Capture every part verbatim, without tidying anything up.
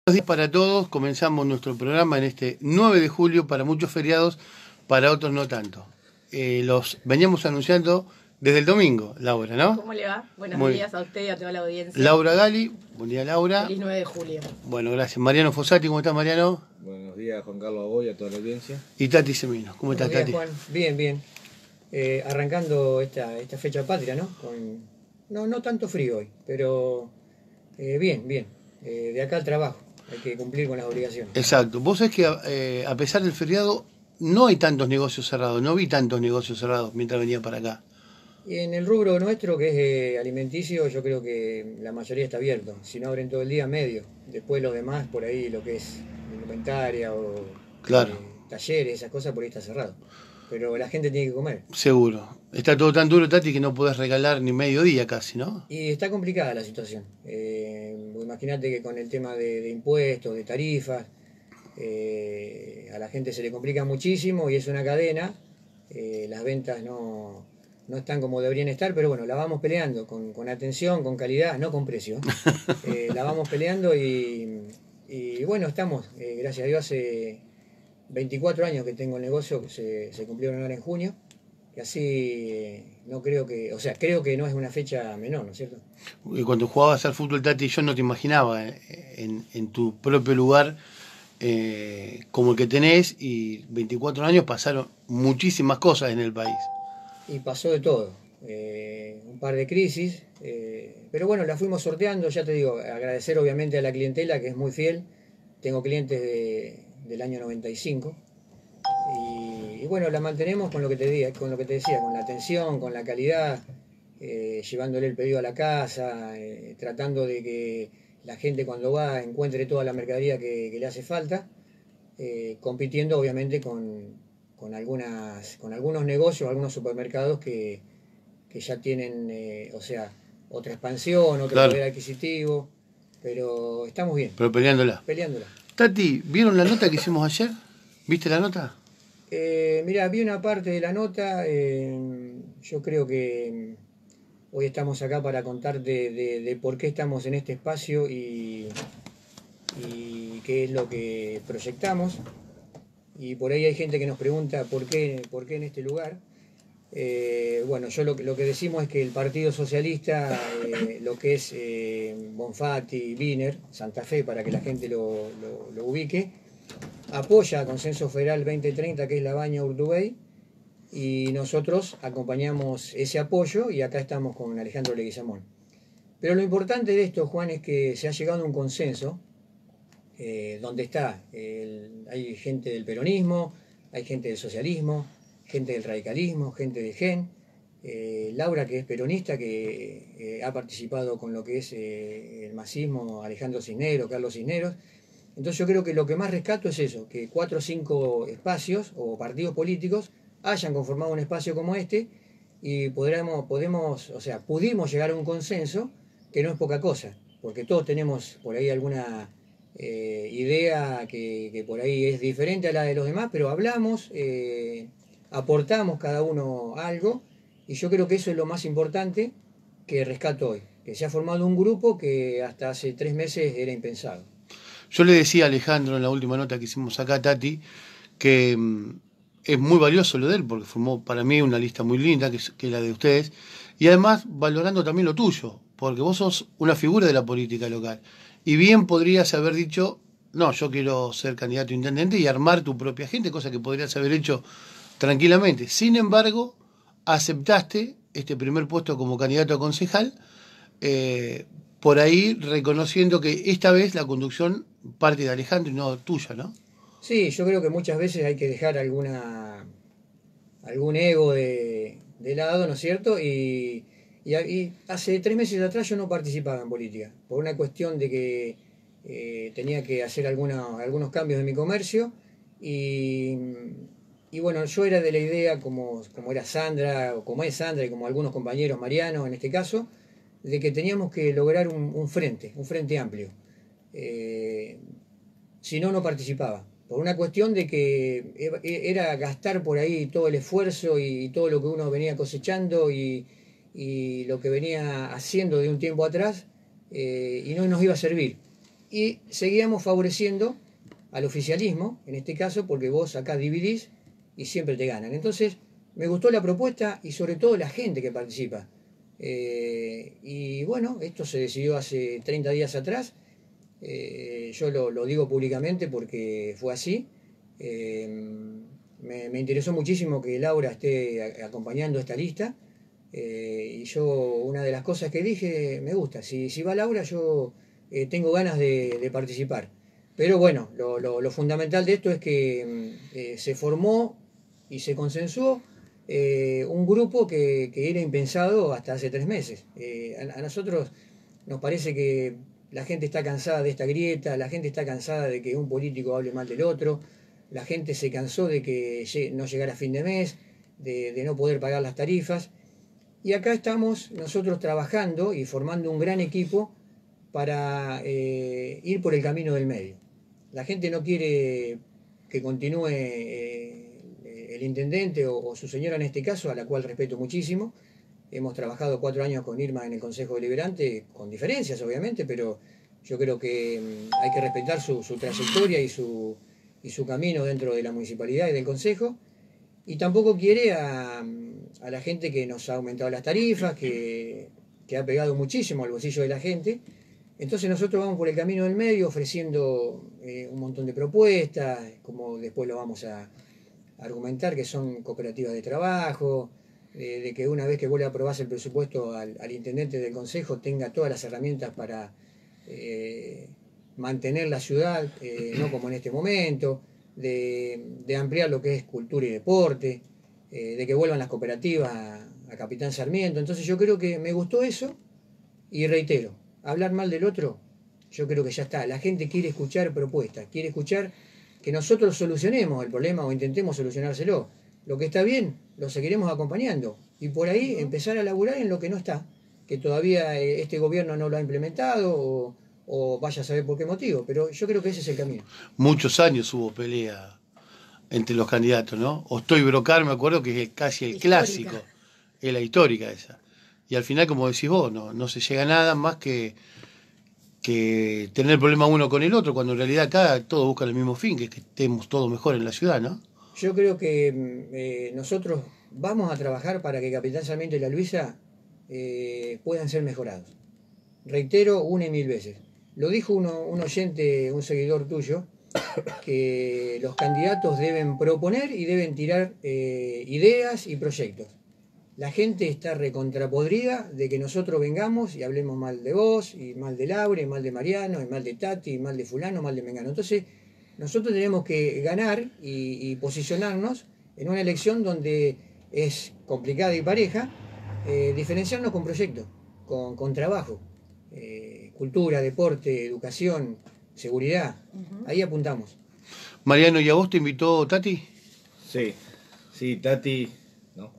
Buenos días para todos, comenzamos nuestro programa en este nueve de julio, para muchos feriados, para otros no tanto. Eh, los veníamos anunciando desde el domingo, Laura, ¿no? ¿Cómo le va? Buenos Muy días bien. a usted y a toda la audiencia. Laura Gali, buen día Laura. Feliz nueve de julio. Bueno, gracias. Mariano Fossati, ¿cómo estás, Mariano? Buenos días, Juan Carlos Aboy, a toda la audiencia. Y Tati Semino, ¿cómo estás, Buenos Tati? días, Juan. Bien, bien. Eh, arrancando esta, esta fecha patria, ¿no? Con, no, no tanto frío hoy, pero eh, bien, bien. Eh, de acá al trabajo, hay que cumplir con las obligaciones. Exacto. Vos sabés que eh, a pesar del feriado no hay tantos negocios cerrados, no vi tantos negocios cerrados mientras venía para acá. Y en el rubro nuestro, que es eh, alimenticio, yo creo que la mayoría está abierto. Si no abren todo el día, medio. Después los demás, por ahí, lo que es indumentaria o Claro. eh, talleres, esas cosas, por ahí está cerrado. Pero la gente tiene que comer. Seguro. Está todo tan duro, Tati, que no podés regalar ni medio día casi, ¿no? Y está complicada la situación. Eh, Imagínate que con el tema de, de impuestos, de tarifas, eh, a la gente se le complica muchísimo y es una cadena. Eh, las ventas no, no están como deberían estar, pero bueno, la vamos peleando con, con atención, con calidad, no con precio. Eh, la vamos peleando y, y bueno, estamos, eh, gracias a Dios, hace veinticuatro años que tengo el negocio, que se, se cumplieron ahora en junio. Y así eh, no creo que, o sea, creo que no es una fecha menor, ¿no es cierto? Cuando jugabas al fútbol, Tati, yo no te imaginaba en, en tu propio lugar eh, como el que tenés, y veinticuatro años pasaron muchísimas cosas en el país. Y pasó de todo, eh, un par de crisis, eh, pero bueno, la fuimos sorteando, ya te digo, agradecer obviamente a la clientela que es muy fiel, tengo clientes de, del año noventa y cinco. Y, y bueno, la mantenemos con lo que te di- con lo que te decía, con la atención, con la calidad, eh, llevándole el pedido a la casa, eh, tratando de que la gente cuando va encuentre toda la mercadería que, que le hace falta, eh, compitiendo obviamente con, con, algunas, con algunos negocios, algunos supermercados que, que ya tienen, eh, o sea, otra expansión, otro Claro. poder adquisitivo, pero estamos bien, Pero peleándola. peleándola. Tati, ¿vieron la nota que hicimos ayer? ¿Viste la nota? Eh, mira, vi una parte de la nota, eh, yo creo que hoy estamos acá para contarte de, de por qué estamos en este espacio y, y qué es lo que proyectamos. Y por ahí hay gente que nos pregunta por qué, por qué en este lugar. Eh, bueno, yo lo, que- lo que decimos es que el Partido Socialista, eh, lo que es eh, Bonfatti, Wiener, Santa Fe, para que la gente lo, lo- lo ubique, apoya a Consenso Federal veinte treinta, que es la Baña Urtubey, y nosotros acompañamos ese apoyo y acá estamos con Alejandro Leguizamón. Pero lo importante de esto, Juan, es que se ha llegado a un consenso eh, donde está, el- hay gente del peronismo, hay gente del socialismo, gente del radicalismo, gente del Gen, eh, Laura, que es peronista, que eh, ha participado con lo que es eh, el masismo, Alejandro Cisneros, Carlos Cisneros. Entonces yo creo que lo que más rescato es eso, que cuatro o cinco espacios o partidos políticos hayan conformado un espacio como este y podremos, podemos, o sea, pudimos llegar a un consenso que no es poca cosa, porque todos tenemos por ahí alguna eh, idea que, que por ahí es diferente a la de los demás, pero hablamos, eh, aportamos cada uno algo y yo creo que eso es lo más importante que rescato hoy, que se ha formado un grupo que hasta hace tres meses era impensado. Yo le decía a Alejandro en la última nota que hicimos acá, Tati, que mm, es muy valioso lo de él, porque formó para mí una lista muy linda, que es, que es la de ustedes, y además valorando también lo tuyo, porque vos sos una figura de la política local. Y bien podrías haber dicho, no, yo quiero ser candidato a intendente y armar tu propia gente, cosa que podrías haber hecho tranquilamente. Sin embargo, aceptaste este primer puesto como candidato a concejal, eh, por ahí reconociendo que esta vez la conducción parte de Alejandro y no tuya, ¿no? Sí, yo creo que muchas veces hay que dejar alguna algún ego de, de lado, ¿no es cierto? Y, y, y hace tres meses atrás yo no participaba en política, por una cuestión de que eh, tenía que hacer alguna, algunos cambios en mi comercio y, y bueno, yo era de la idea, como, como era Sandra, o como es Sandra y como algunos compañeros, Mariano en este caso, de que teníamos que lograr un, un frente, un frente amplio. Eh, si no, no participaba. Por una cuestión de que era gastar por ahí todo el esfuerzo y todo lo que uno venía cosechando y, y lo que venía haciendo de un tiempo atrás, eh, y no nos iba a servir. y seguíamos favoreciendo al oficialismo, en este caso, porque vos acá dividís y siempre te ganan. Entonces, me gustó la propuesta y sobre todo la gente que participa. Eh, y bueno, esto se decidió hace treinta días atrás. Eh, yo lo, lo digo públicamente porque fue así. Eh, me, me interesó muchísimo que Laura esté a, acompañando esta lista. Eh, y yo, una de las cosas que dije, me gusta. Si, si va Laura, yo eh, tengo ganas de, de participar. Pero bueno, lo, lo, lo fundamental de esto es que eh, se formó y se consensuó eh, un grupo que, que era impensado hasta hace tres meses. Eh, a, a nosotros nos parece que la gente está cansada de esta grieta, la gente está cansada de que un político hable mal del otro, la gente se cansó de que no llegara a fin de mes, de, de no poder pagar las tarifas. Y acá estamos nosotros trabajando y formando un gran equipo para eh, ir por el camino del medio. La gente no quiere que continúe eh, el intendente o, o su señora en este caso, a la cual respeto muchísimo. Hemos trabajado cuatro años con Irma en el Consejo Deliberante, con diferencias obviamente, pero yo creo que um, hay que respetar su, su trayectoria y su, y su camino dentro de la municipalidad y del Consejo. Y tampoco quiere a, a la gente que nos ha aumentado las tarifas, que, que ha pegado muchísimo al bolsillo de la gente. Entonces nosotros vamos por el camino del medio ofreciendo eh, un montón de propuestas, como después lo vamos a, a argumentar, que son cooperativas de trabajo, eh, de que una vez que vos le aprobás el presupuesto al, al intendente del consejo tenga todas las herramientas para eh, mantener la ciudad, eh, no como en este momento, de, de ampliar lo que es cultura y deporte, eh, de que vuelvan las cooperativas a, a Capitán Sarmiento. Entonces yo creo que me gustó eso y reitero, hablar mal del otro, yo creo que ya está. La gente quiere escuchar propuestas, quiere escuchar que nosotros solucionemos el problema o intentemos solucionárselo. Lo que está bien, lo seguiremos acompañando. Y por ahí empezar a laburar en lo que no está, que todavía este gobierno no lo ha implementado o, o vaya a saber por qué motivo. Pero yo creo que ese es el camino. Muchos años hubo pelea entre los candidatos, ¿no? Ostoy Brocar, me acuerdo que es casi el Histórica. clásico, es la histórica esa. Y al final, como decís vos, no, no se llega a nada más que, que tener problema uno con el otro, cuando en realidad acá todos buscan el mismo fin, que es que estemos todos mejor en la ciudad, ¿no? Yo creo que eh, nosotros vamos a trabajar para que Capitán Sarmiento y La Luisa eh, puedan ser mejorados. Reitero una y mil veces. Lo dijo uno, un oyente, un seguidor tuyo, que los candidatos deben proponer y deben tirar eh, ideas y proyectos. La gente está recontrapodrida de que nosotros vengamos y hablemos mal de vos, y mal de Laura, y mal de Mariano, y mal de Tati, y mal de fulano, mal de Mengano. Entonces, nosotros tenemos que ganar y, y posicionarnos en una elección donde es complicada y pareja, eh, diferenciarnos con proyectos, con, con trabajo, eh, cultura, deporte, educación, seguridad. Uh-huh. Ahí apuntamos. Mariano, ¿y a vos te invitó Tati? Sí, sí, Tati, ¿no?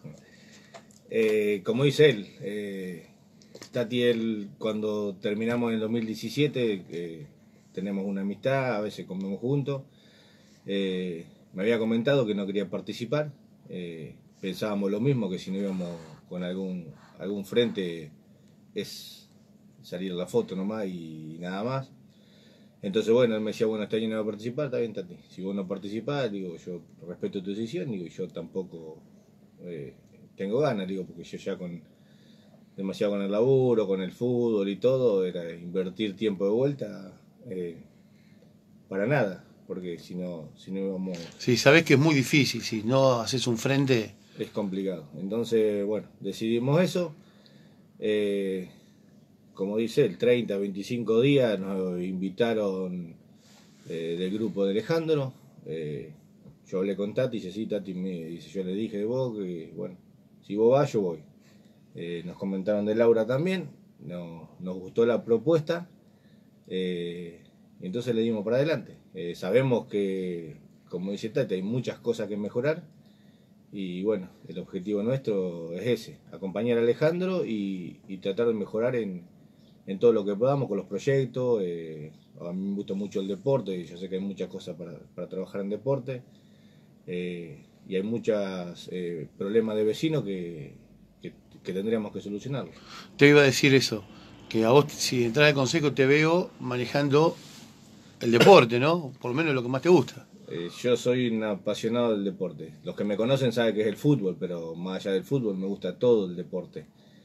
Eh, como dice él, eh, Tati, él, cuando terminamos en el dos mil diecisiete, eh, tenemos una amistad, a veces comemos juntos, eh, me había comentado que no quería participar, eh, pensábamos lo mismo, que si no íbamos con algún, algún frente es salir a la foto nomás y nada más. Entonces bueno, él me decía, bueno, este año no voy a participar, está bien Tati, si vos no participás, digo, yo respeto tu decisión, digo, yo tampoco eh, tengo ganas, digo, porque yo ya con demasiado con el laburo, con el fútbol y todo, era invertir tiempo de vuelta eh, para nada, porque si no, si no íbamos... Sí, sabés que es muy difícil, si no haces un frente... Es complicado, entonces bueno, decidimos eso, eh, como dice él, treinta, veinticinco días nos invitaron eh, del grupo de Alejandro, eh, yo hablé con Tati, dice, sí, Tati, me dice, yo le dije de vos, que bueno, si vos vas, yo voy. Eh, nos comentaron de Laura también, no, nos gustó la propuesta, eh, entonces le dimos para adelante. Eh, sabemos que, como dice Tati, hay muchas cosas que mejorar, y bueno, el objetivo nuestro es ese, acompañar a Alejandro y, y tratar de mejorar en, en todo lo que podamos con los proyectos. Eh, a mí me gusta mucho el deporte y yo sé que hay muchas cosas para, para trabajar en deporte, eh, y hay muchos eh, problemas de vecinos que, que, que tendríamos que solucionarlos. Te iba a decir eso, que a vos, si entras al consejo, te veo manejando el deporte, ¿no? Por lo menos lo que más te gusta. Eh, yo soy un apasionado del deporte. Los que me conocen saben que es el fútbol, pero más allá del fútbol me gusta todo el deporte.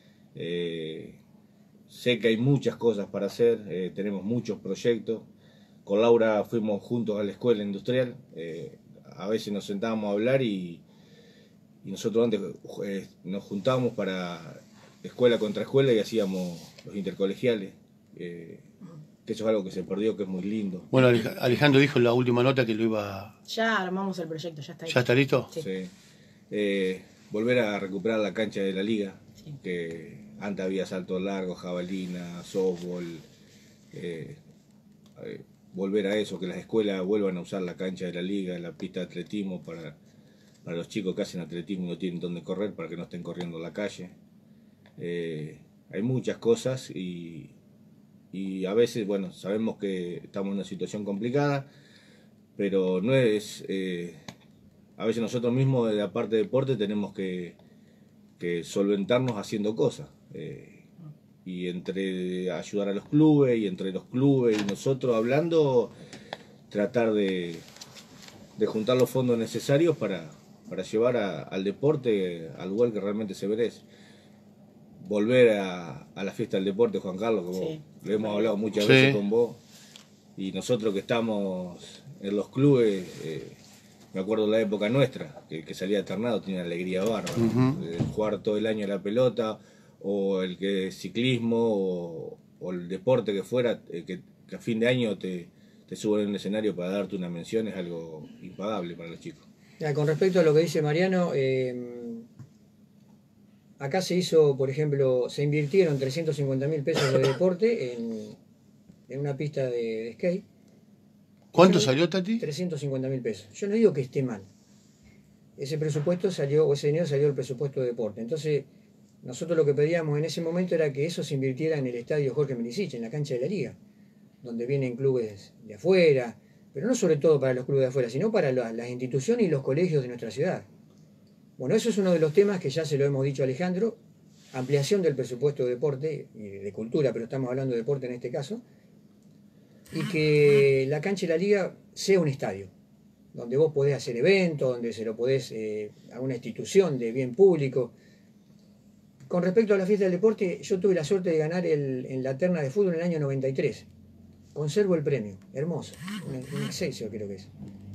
Eh, sé que hay muchas cosas para hacer, eh, tenemos muchos proyectos. Con Laura fuimos juntos a la escuela industrial. Eh, a veces nos sentábamos a hablar y, y nosotros antes eh, nos juntábamos para escuela contra escuela y hacíamos los intercolegiales. Eh, que eso es algo que se perdió, que es muy lindo. Bueno, Alejandro dijo en la última nota que lo iba... Ya armamos el proyecto, ya está ahí. ¿Ya está listo? Sí. Sí. Eh, volver a recuperar la cancha de la liga, Sí. que antes había salto largo, jabalina, softball. Eh, eh, volver a eso, que las escuelas vuelvan a usar la cancha de la liga, la pista de atletismo para, para los chicos que hacen atletismo y no tienen dónde correr, para que no estén corriendo en la calle. Eh, hay muchas cosas y... Y a veces, bueno, sabemos que estamos en una situación complicada, pero no es... Eh, a veces nosotros mismos, de la parte de deporte, tenemos que, que solventarnos haciendo cosas. Eh, y entre ayudar a los clubes, y entre los clubes y nosotros hablando, tratar de, de juntar los fondos necesarios para, para llevar a, al deporte al lugar que realmente se merece. Volver a, a la fiesta del deporte, Juan Carlos, como Sí. lo hemos hablado muchas Sí. veces con vos, y nosotros que estamos en los clubes, eh, me acuerdo de la época nuestra, que el que salía alternado tenía una alegría bárbara, Ujú. eh, jugar todo el año a la pelota, o el que ciclismo, o, o el deporte que fuera, eh, que, que a fin de año te, te suban en un escenario para darte una mención, es algo impagable para los chicos. Ya, con respecto a lo que dice Mariano, eh, acá se hizo, por ejemplo, se invirtieron trescientos cincuenta mil pesos de deporte en, en una pista de, de skate. ¿Cuánto Yo no- salió, Tati? trescientos cincuenta mil pesos. Yo no digo que esté mal. Ese presupuesto salió, o ese dinero salió del presupuesto de deporte. Entonces, nosotros lo que pedíamos en ese momento era que eso se invirtiera en el estadio Jorge Milicic, en la cancha de la liga, donde vienen clubes de afuera, pero no sobre todo para los clubes de afuera, sino para la- las instituciones y los colegios de nuestra ciudad. Bueno, eso es uno de los temas que ya se lo hemos dicho a Alejandro, ampliación del presupuesto de deporte y de cultura, pero estamos hablando de deporte en este caso, y que la cancha de la liga sea un estadio, donde vos podés hacer eventos, donde se lo podés eh, a una institución de bien público. Con respecto a la fiesta del deporte, yo tuve la suerte de ganar el, en la terna de fútbol en el año noventa y tres. Conservo el premio, hermoso, un, un Excelsior creo que es.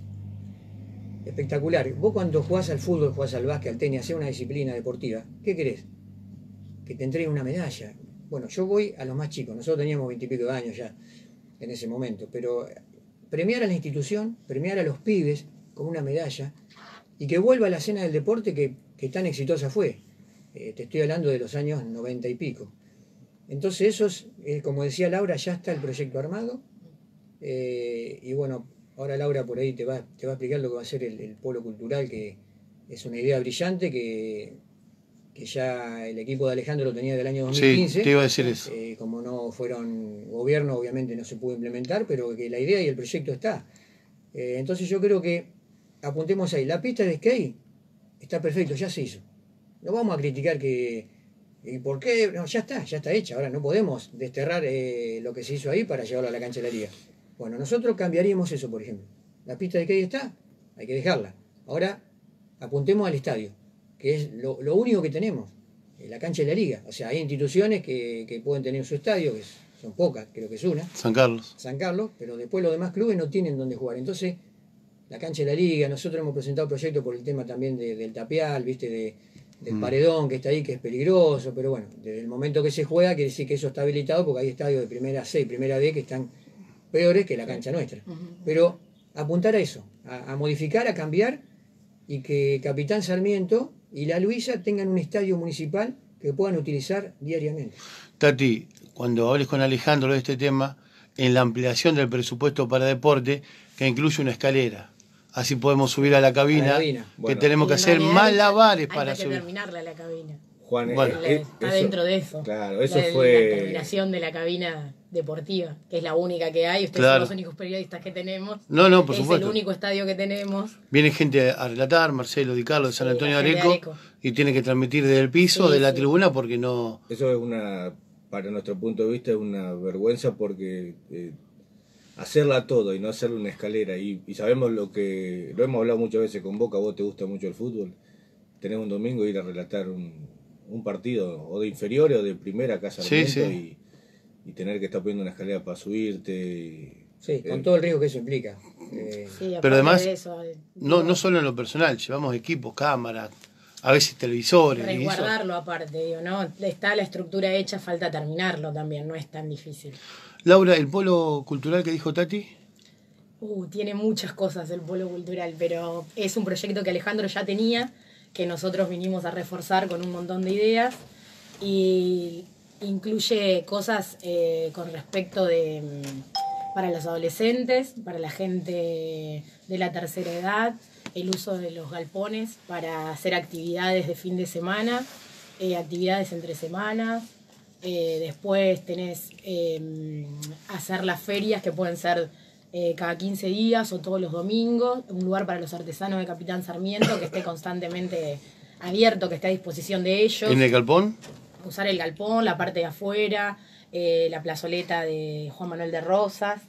Espectacular. Vos cuando jugás al fútbol, jugás al básquet, al tenis, hacés una disciplina deportiva, ¿qué querés? Que te entreguen una medalla. Bueno, yo voy a los más chicos, nosotros teníamos veintipico de años ya en ese momento, pero premiar a la institución, premiar a los pibes con una medalla y que vuelva a la escena del deporte que, que tan exitosa fue. Eh, te estoy hablando de los años noventa y pico. Entonces eso es, eh, como decía Laura, ya está el proyecto armado. Eh, y bueno, ahora Laura por ahí te va, te va a explicar lo que va a ser el, el polo cultural, que es una idea brillante que, que ya el equipo de Alejandro lo tenía del año dos mil quince. Sí, te iba a decir eso. Eh, como no fueron gobierno, obviamente no se pudo implementar, pero que la idea y el proyecto está. Eh, entonces yo creo que apuntemos ahí. La pista de skate está perfecto, ya se hizo. No vamos a criticar que... ¿Y por qué? No, ya está, ya está hecha. Ahora no podemos desterrar eh, lo que se hizo ahí para llevarlo a la cancha de la liga. Bueno, nosotros cambiaríamos eso, por ejemplo. La pista de skate está, hay que dejarla. Ahora apuntemos al estadio, que es lo, lo único que tenemos, eh, la cancha de la liga. O sea, hay instituciones que, que pueden tener su estadio, que son pocas, creo que es una, San Carlos. San Carlos, pero después los demás clubes no tienen dónde jugar. Entonces, la cancha de la liga, nosotros hemos presentado proyectos por el tema también de, del tapial, viste, de, del Mm. paredón que está ahí, que es peligroso, pero bueno, desde el momento que se juega quiere decir que eso está habilitado porque hay estadios de primera C y primera D que están peores que la cancha nuestra. Ujú. Pero apuntar a eso, a, a modificar, a cambiar, y que Capitán Sarmiento y La Luisa tengan un estadio municipal que puedan utilizar diariamente. Tati, cuando hables con Alejandro de este tema, en la ampliación del presupuesto para deporte, que incluye una escalera. Así podemos subir a la cabina, A la cabina. que Bueno. tenemos que Y en hacer realidad malabares hay para que subir. terminarla la cabina. Juan, Bueno. eh, La- eh, está eso- dentro de eso. Claro, eso la, fue... La terminación de la cabina deportiva, que es la única que hay. Ustedes Claro. son los únicos periodistas que tenemos. No, no, por es supuesto. el único estadio que tenemos. Viene gente a relatar, Marcelo Di Carlo de San Sí, Antonio la de gente de Areco, Areco. y tiene que transmitir desde el piso Sí, de la sí. tribuna porque no... Eso es una para nuestro punto de vista es una vergüenza porque eh, hacerla todo y no hacerle una escalera, y, y sabemos lo que, lo hemos hablado muchas veces con Boca, vos te gusta mucho el fútbol, tenés un domingo ir a relatar un, un partido o de inferiores o de primera casa Sí, sí. y, y tener que estar poniendo una escalera para subirte. Y, Sí, con eh, todo el riesgo que eso implica. Eh, Sí, aparte Pero además, de eso, No, digo, no solo en lo personal, llevamos equipos, cámaras, a veces televisores. y eso. resguardarlo aparte, digo, ¿no? Está la estructura hecha, falta terminarlo también, no es tan difícil. Laura, el polo cultural que dijo Tati. Uh, tiene muchas cosas el polo cultural, pero es un proyecto que Alejandro ya tenía, que nosotros vinimos a reforzar con un montón de ideas, y incluye cosas eh, con respecto de mm, para los adolescentes, para la gente de la tercera edad, el uso de los galpones para hacer actividades de fin de semana, eh, actividades entre semanas. Eh, después tenés eh, hacer las ferias que pueden ser eh, cada quince días o todos los domingos, un lugar para los artesanos de Capitán Sarmiento que esté constantemente abierto, que esté a disposición de ellos. ¿En el galpón? Usar el galpón, la parte de afuera, eh, la plazoleta de Juan Manuel de Rosas.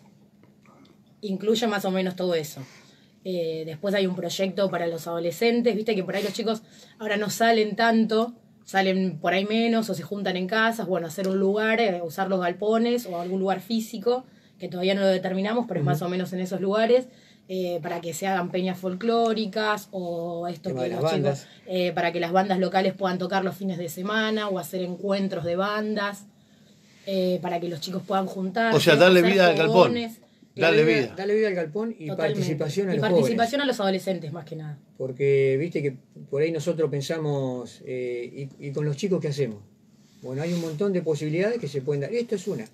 Incluye más o menos todo eso. Eh, después hay un proyecto para los adolescentes, viste que por ahí los chicos ahora no salen tanto, salen por ahí menos o se juntan en casas. Bueno, hacer un lugar, eh, usar los galpones o algún lugar físico, que todavía no lo determinamos, pero es más o menos en esos lugares, eh, para que se hagan peñas folclóricas o esto Tema que de los las chicos, bandas. eh, para que las bandas locales puedan tocar los fines de semana o hacer encuentros de bandas, eh, para que los chicos puedan juntarse. O sea, darle hacer vida al galpón. fogones. Darle vida. Darle vida al galpón y Totalmente. participación a Y los participación jóvenes. a los adolescentes, más que nada. Porque viste que por ahí nosotros pensamos, eh, y, y con los chicos, ¿qué hacemos? Bueno, hay un montón de posibilidades que se pueden dar. Esto es una.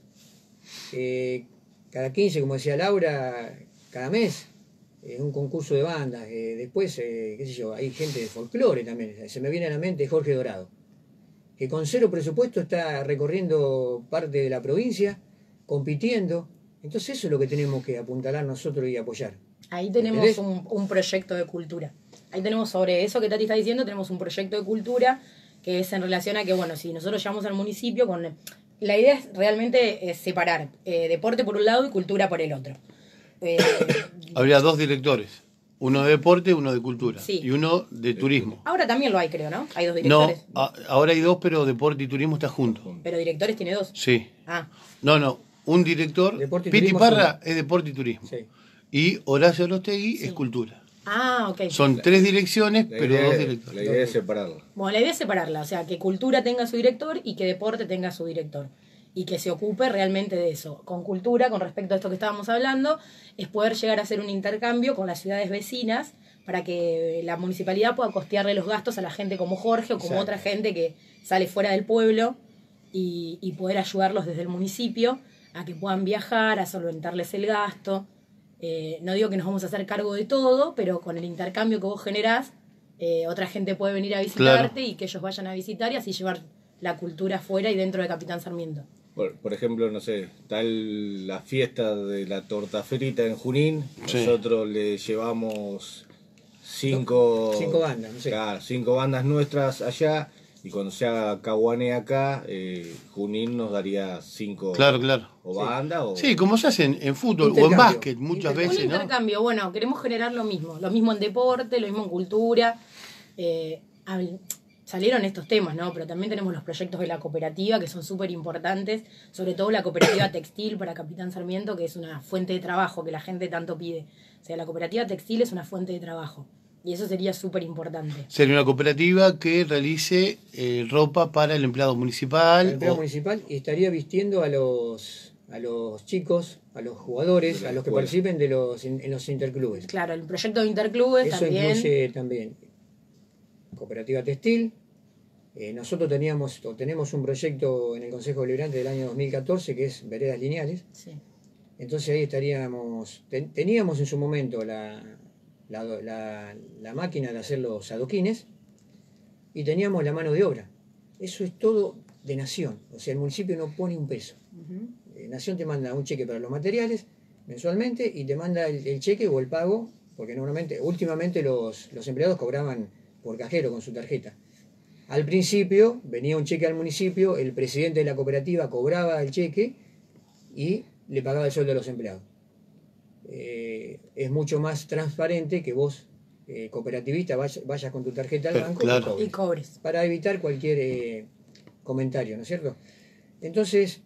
Eh, cada quince, como decía Laura, cada mes, eh, un concurso de bandas. Eh, después, eh, qué sé yo, hay gente de folclore también. Se me viene a la mente Jorge Dorado, que con cero presupuesto está recorriendo parte de la provincia, compitiendo. Entonces eso es lo que tenemos que apuntalar nosotros y apoyar. Ahí tenemos ¿Entendés? un, un proyecto de cultura. Ahí tenemos, sobre eso que Tati está diciendo, tenemos un proyecto de cultura que es en relación a que, bueno, si nosotros llegamos al municipio, con la idea es realmente es separar eh, deporte por un lado y cultura por el otro. Eh, Habría dos directores, uno de deporte, uno de cultura, Sí. y uno de turismo. ahora también lo hay, creo, ¿no? Hay dos No, directores. a- ahora hay dos, pero deporte y turismo están juntos. Pero directores tiene dos. Sí. Ah, No, no, un director, Deporte y Piti turismo Parra es deporte y turismo. Sí. Y Horacio Orostegui es cultura. ah, ok. Son tres direcciones, La pero idea, dos es- directores. la idea es separarlo. Bueno, la idea es separarla, o sea, que cultura tenga su director y que deporte tenga su director. Y que se ocupe realmente de eso. Con cultura, con respecto a esto que estábamos hablando, es poder llegar a hacer un intercambio con las ciudades vecinas para que la municipalidad pueda costearle los gastos a la gente como Jorge o como Exacto. otra gente que sale fuera del pueblo y, y poder ayudarlos desde el municipio a que puedan viajar, a solventarles el gasto. Eh, no digo que nos vamos a hacer cargo de todo, pero con el intercambio que vos generás, eh, otra gente puede venir a visitarte Claro. y que ellos vayan a visitar y así llevar la cultura afuera y dentro de Capitán Sarmiento. Por, por ejemplo, no sé, está el- la fiesta de la torta frita en Junín, Sí. nosotros le llevamos cinco, Cinco bandas, no sé. claro, cinco bandas nuestras allá, y cuando se haga Caguané acá, eh, Junín nos daría cinco Claro, claro. o bandas o... Sí, como se hace en, en fútbol o en Intercambio. básquet muchas Intercambio. veces, Un ¿no? intercambio, bueno, queremos generar lo mismo, lo mismo en deporte, lo mismo en cultura. Eh, habl- salieron estos temas, ¿no? Pero también tenemos los proyectos de la cooperativa que son súper importantes, sobre todo la cooperativa textil para Capitán Sarmiento, que es una fuente de trabajo que la gente tanto pide. O sea, la cooperativa textil es una fuente de trabajo y eso sería súper importante. Sería una cooperativa que realice eh, ropa para el empleado municipal. El empleado o- municipal y estaría vistiendo a los a los chicos, a los jugadores, De la a los que escuela. participen de los en, en los interclubes. Claro, el proyecto de interclubes Eso también. incluye también cooperativa textil. Eh, nosotros teníamos o tenemos un proyecto en el Consejo Deliberante del año dos mil catorce que es Veredas Lineales. Sí. Entonces ahí estaríamos, ten- teníamos en su momento la, la, la- la máquina de hacer los adoquines y teníamos la mano de obra. Eso es todo de Nación, o sea, el municipio no pone un peso. Ujú. Eh, Nación te manda un cheque para los materiales mensualmente y te manda el, el cheque o el pago, porque normalmente, últimamente los, los empleados cobraban por cajero con su tarjeta. Al principio venía un cheque al municipio, el presidente de la cooperativa cobraba el cheque y le pagaba el sueldo a los empleados. Eh, es mucho más transparente que vos, eh, cooperativista, vayas, vayas con tu tarjeta al Pero, banco claro. y, cobres, Y cobres. para evitar cualquier eh, comentario, ¿no es cierto? Entonces,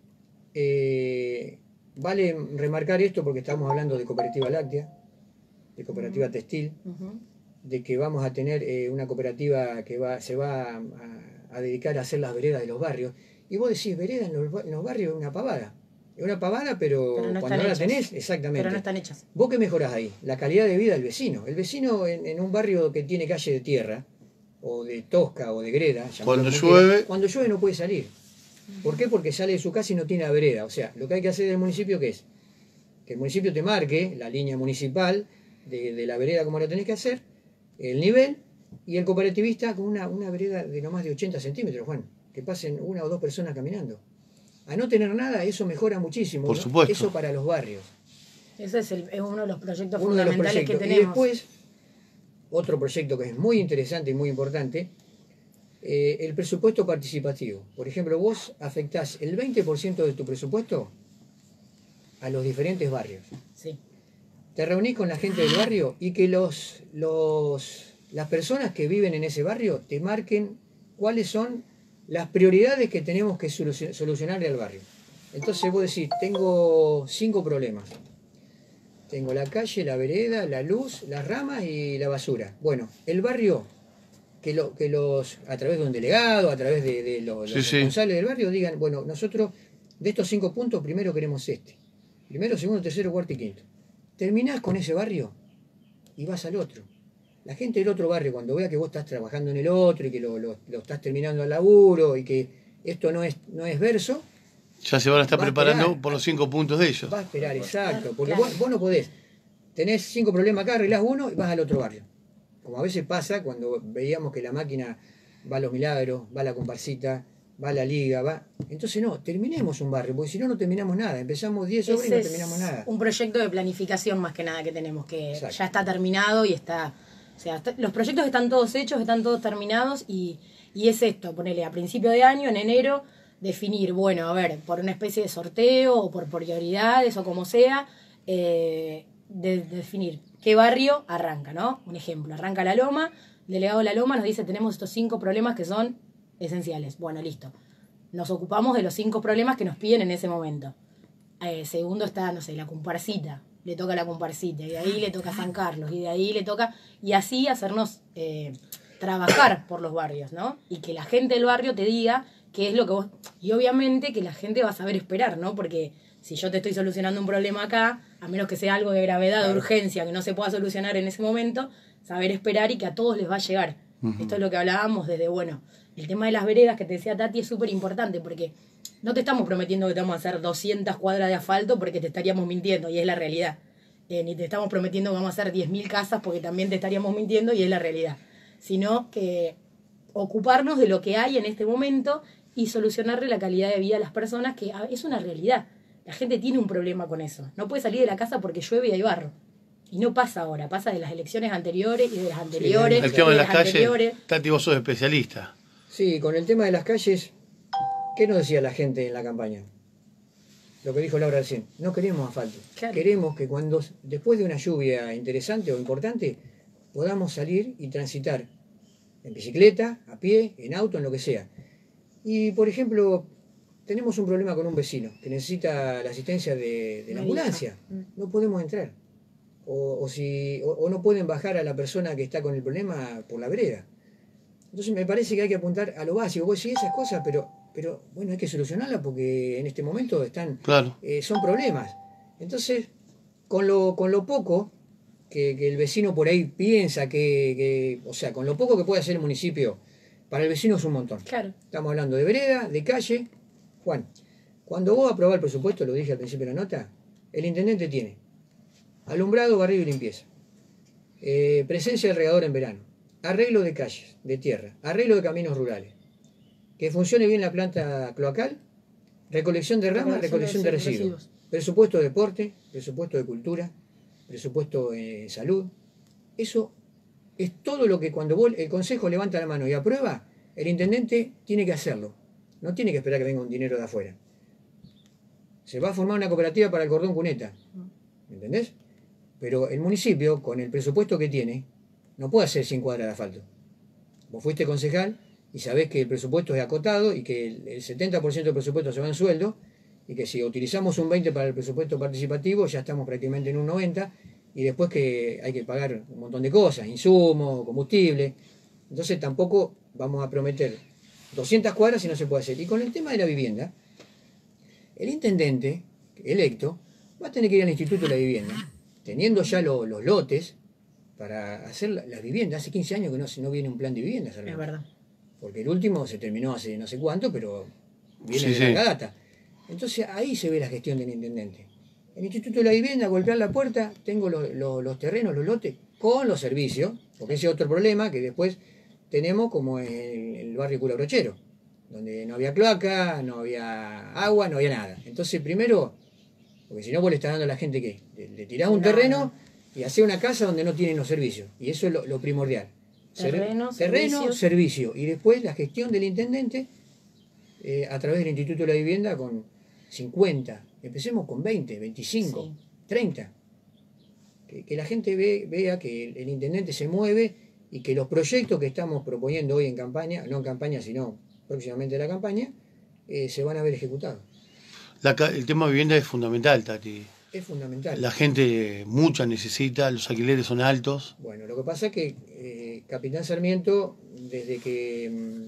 eh, vale remarcar esto porque estamos hablando de cooperativa láctea, de cooperativa Ujú. textil, Ujú. de que vamos a tener eh, una cooperativa que va, se va a, a dedicar a hacer las veredas de los barrios. Y vos decís, vereda en los, en los barrios es una pavada. Es una pavada, pero, Pero no cuando están no la hechas. tenés, exactamente. Pero no están hechas. ¿Vos qué mejorás ahí? La calidad de vida del vecino. El vecino en, en un barrio que tiene calle de tierra, o de tosca, o de greda, llamémoslo Cuando como llueve- quiera, cuando llueve no puede salir. ¿Por qué? Porque sale de su casa y no tiene la vereda. O sea, lo que hay que hacer del municipio, ¿qué es? Que el municipio te marque la línea municipal de, de la vereda como la tenés que hacer, el nivel, y el cooperativista con una, una vereda de no más de ochenta centímetros, Juan, que pasen una o dos personas caminando. A no tener nada, eso mejora muchísimo. Por ¿no? supuesto. Eso para los barrios. Ese es, el, es uno de los proyectos Uno de los fundamentales proyectos. que Y tenemos. después, otro proyecto que es muy interesante y muy importante, eh, el presupuesto participativo. Por ejemplo, vos afectás el veinte por ciento de tu presupuesto a los diferentes barrios. Sí. Te reunís con la gente del barrio y que los, los, las personas que viven en ese barrio te marquen cuáles son las prioridades que tenemos que solucion- solucionarle al barrio. Entonces vos decís, tengo cinco problemas. Tengo la calle, la vereda, la luz, las ramas y la basura. Bueno, el barrio, que, lo, que los, a través de un delegado, a través de, de los, Sí, los sí. responsables del barrio, digan, bueno, nosotros de estos cinco puntos primero queremos este. Primero, segundo, tercero, cuarto y quinto. Terminás con ese barrio y vas al otro. La gente del otro barrio, cuando vea que vos estás trabajando en el otro y que lo, lo, lo estás terminando al laburo y que esto no es, no es verso, Ya se van a estar Va a preparando esperar. por los cinco puntos de ellos. va a esperar, exacto. Porque Claro. vos, vos no podés. Tenés cinco problemas acá, arreglás uno y vas al otro barrio. Como a veces pasa cuando veíamos que la máquina va a los milagros, va a la comparsita, va a la liga, va. Entonces no, terminemos un barrio, porque si no, no terminamos nada. Empezamos diez obras y no Ese terminamos es nada. un proyecto de planificación más que nada que tenemos, que Exacto. ya está terminado y está... O sea, está- los proyectos están todos hechos, están todos terminados y, y es esto, ponele a principio de año, en enero, definir, bueno, a ver, por una especie de sorteo o por prioridades o como sea, eh, de, de definir qué barrio arranca, ¿no? Un ejemplo, arranca La Loma, el delegado de La Loma nos dice, tenemos estos cinco problemas que son esenciales. Bueno, listo. Nos ocupamos de los cinco problemas que nos piden en ese momento. Eh, segundo está, no sé, la comparsita. Le toca la comparsita. Y de ahí le toca San Carlos. Y de ahí le toca... Y así hacernos eh, trabajar por los barrios, ¿no? Y que la gente del barrio te diga qué es lo que vos... Y obviamente que la gente va a saber esperar, ¿no? Porque si yo te estoy solucionando un problema acá, a menos que sea algo de gravedad, Claro. de urgencia, que no se pueda solucionar en ese momento, saber esperar y que a todos les va a llegar. Ujú. Esto es lo que hablábamos desde, bueno, el tema de las veredas que te decía Tati es súper importante porque no te estamos prometiendo que te vamos a hacer doscientas cuadras de asfalto porque te estaríamos mintiendo y es la realidad. Eh, ni te estamos prometiendo que vamos a hacer diez mil casas porque también te estaríamos mintiendo y es la realidad. Sino que ocuparnos de lo que hay en este momento y solucionarle la calidad de vida a las personas, que ah, es una realidad. La gente tiene un problema con eso. No puede salir de la casa porque llueve y hay barro. Y no pasa ahora, pasa de las elecciones anteriores y de las anteriores. El tema de y las calles, anteriores. Tati, vos sos especialista. Sí, con el tema de las calles, ¿qué nos decía la gente en la campaña? Lo que dijo Laura recién, no queremos asfalto. Claro. Queremos que cuando, después de una lluvia interesante o importante, podamos salir y transitar en bicicleta, a pie, en auto, en lo que sea. Y, por ejemplo, tenemos un problema con un vecino que necesita la asistencia de, de la Médica. ambulancia. No podemos entrar. O, o, si, o, o no pueden bajar a la persona que está con el problema por la vereda. Entonces me parece que hay que apuntar a lo básico. Vos decís esas cosas, pero, pero bueno, hay que solucionarlas porque en este momento están, Claro. eh, son problemas. Entonces, con lo, con lo poco que, que el vecino por ahí piensa que, que, o sea, con lo poco que puede hacer el municipio, para el vecino es un montón. Claro. Estamos hablando de vereda, de calle. Juan, cuando vos aprobás el presupuesto, lo dije al principio de la nota, el intendente tiene alumbrado, barrido y limpieza, eh, presencia del regador en verano, arreglo de calles, de tierra, arreglo de caminos rurales, que funcione bien la planta cloacal, recolección de ramas, recolección de residuos, presupuesto de deporte, presupuesto de cultura, presupuesto de salud. Eso es todo lo que cuando vos, el consejo levanta la mano y aprueba, el intendente tiene que hacerlo, no tiene que esperar que venga un dinero de afuera. Se va a formar una cooperativa para el cordón cuneta, ¿me entendés? Pero el municipio, con el presupuesto que tiene, no puede hacer cien cuadras de asfalto. Vos fuiste concejal y sabés que el presupuesto es acotado y que el, el setenta por ciento del presupuesto se va en sueldo y que si utilizamos un veinte por ciento para el presupuesto participativo ya estamos prácticamente en un noventa por ciento y después que hay que pagar un montón de cosas, insumos, combustible. Entonces tampoco vamos a prometer doscientas cuadras si no se puede hacer. Y con el tema de la vivienda, el intendente electo va a tener que ir al Instituto de la Vivienda, teniendo ya lo, los lotes para hacer las la viviendas. Hace quince años que no, no viene un plan de vivienda. Es verdad. Porque el último se terminó hace no sé cuánto, pero viene Sí, de sí. la data. Entonces ahí se ve la gestión del intendente. El Instituto de la Vivienda, golpear la puerta, tengo lo, lo, los terrenos, los lotes, con los servicios, porque ese es otro problema que después tenemos como en el barrio Cura Brochero, donde no había cloaca, no había agua, no había nada. Entonces primero, porque si no vos le estás dando a la gente que le, le tirás un No, terreno y hacés una casa donde no tienen los servicios. Y eso es lo, lo primordial. Terreno, terreno, servicios. servicio. Y después la gestión del intendente eh, a través del Instituto de la Vivienda con cincuenta. Empecemos con veinte, veinticinco, Sí. treinta. Que, que la gente ve, vea que el, el intendente se mueve y que los proyectos que estamos proponiendo hoy en campaña, no en campaña, sino próximamente la campaña, eh, se van a ver ejecutados. La ca- el tema de vivienda es fundamental, Tati. Es fundamental. La gente mucha necesita, los alquileres son altos. Bueno, lo que pasa es que eh, Capitán Sarmiento, desde que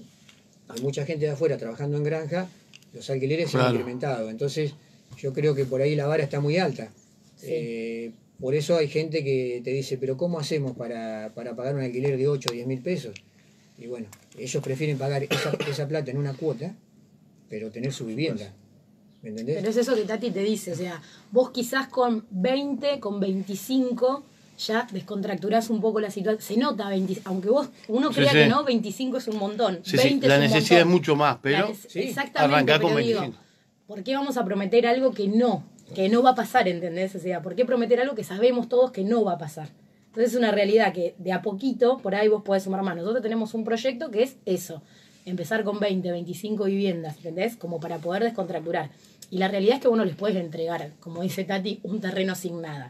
mm, hay mucha gente de afuera trabajando en granja, los alquileres se han Claro. incrementado. Entonces, yo creo que por ahí la vara está muy alta. Sí. Eh, por eso hay gente que te dice, pero ¿cómo hacemos para, para pagar un alquiler de ocho o diez mil pesos? Y bueno, ellos prefieren pagar esa, esa plata en una cuota, pero tener su vivienda. ¿Me entendés? Pero es eso que Tati te dice, o sea, vos quizás con veinte, con veinticinco, ya descontracturás un poco la situación. Se nota, veinte, aunque vos, uno Sí, crea sí. que no, veinticinco es un montón. Sí, sí, veinte la es un necesidad es montón. mucho más, pero La nece- sí, exactamente, arrancá con pero digo, veinticinco. ¿por qué vamos a prometer algo que no? Que no va a pasar, ¿entendés? O sea, ¿por qué prometer algo que sabemos todos que no va a pasar? Entonces es una realidad que de a poquito, por ahí vos podés sumar más. Nosotros tenemos un proyecto que es eso, empezar con veinte, veinticinco viviendas, ¿entendés? Como para poder descontracturar. Y la realidad es que vos no les puedes entregar, como dice Tati, un terreno sin nada.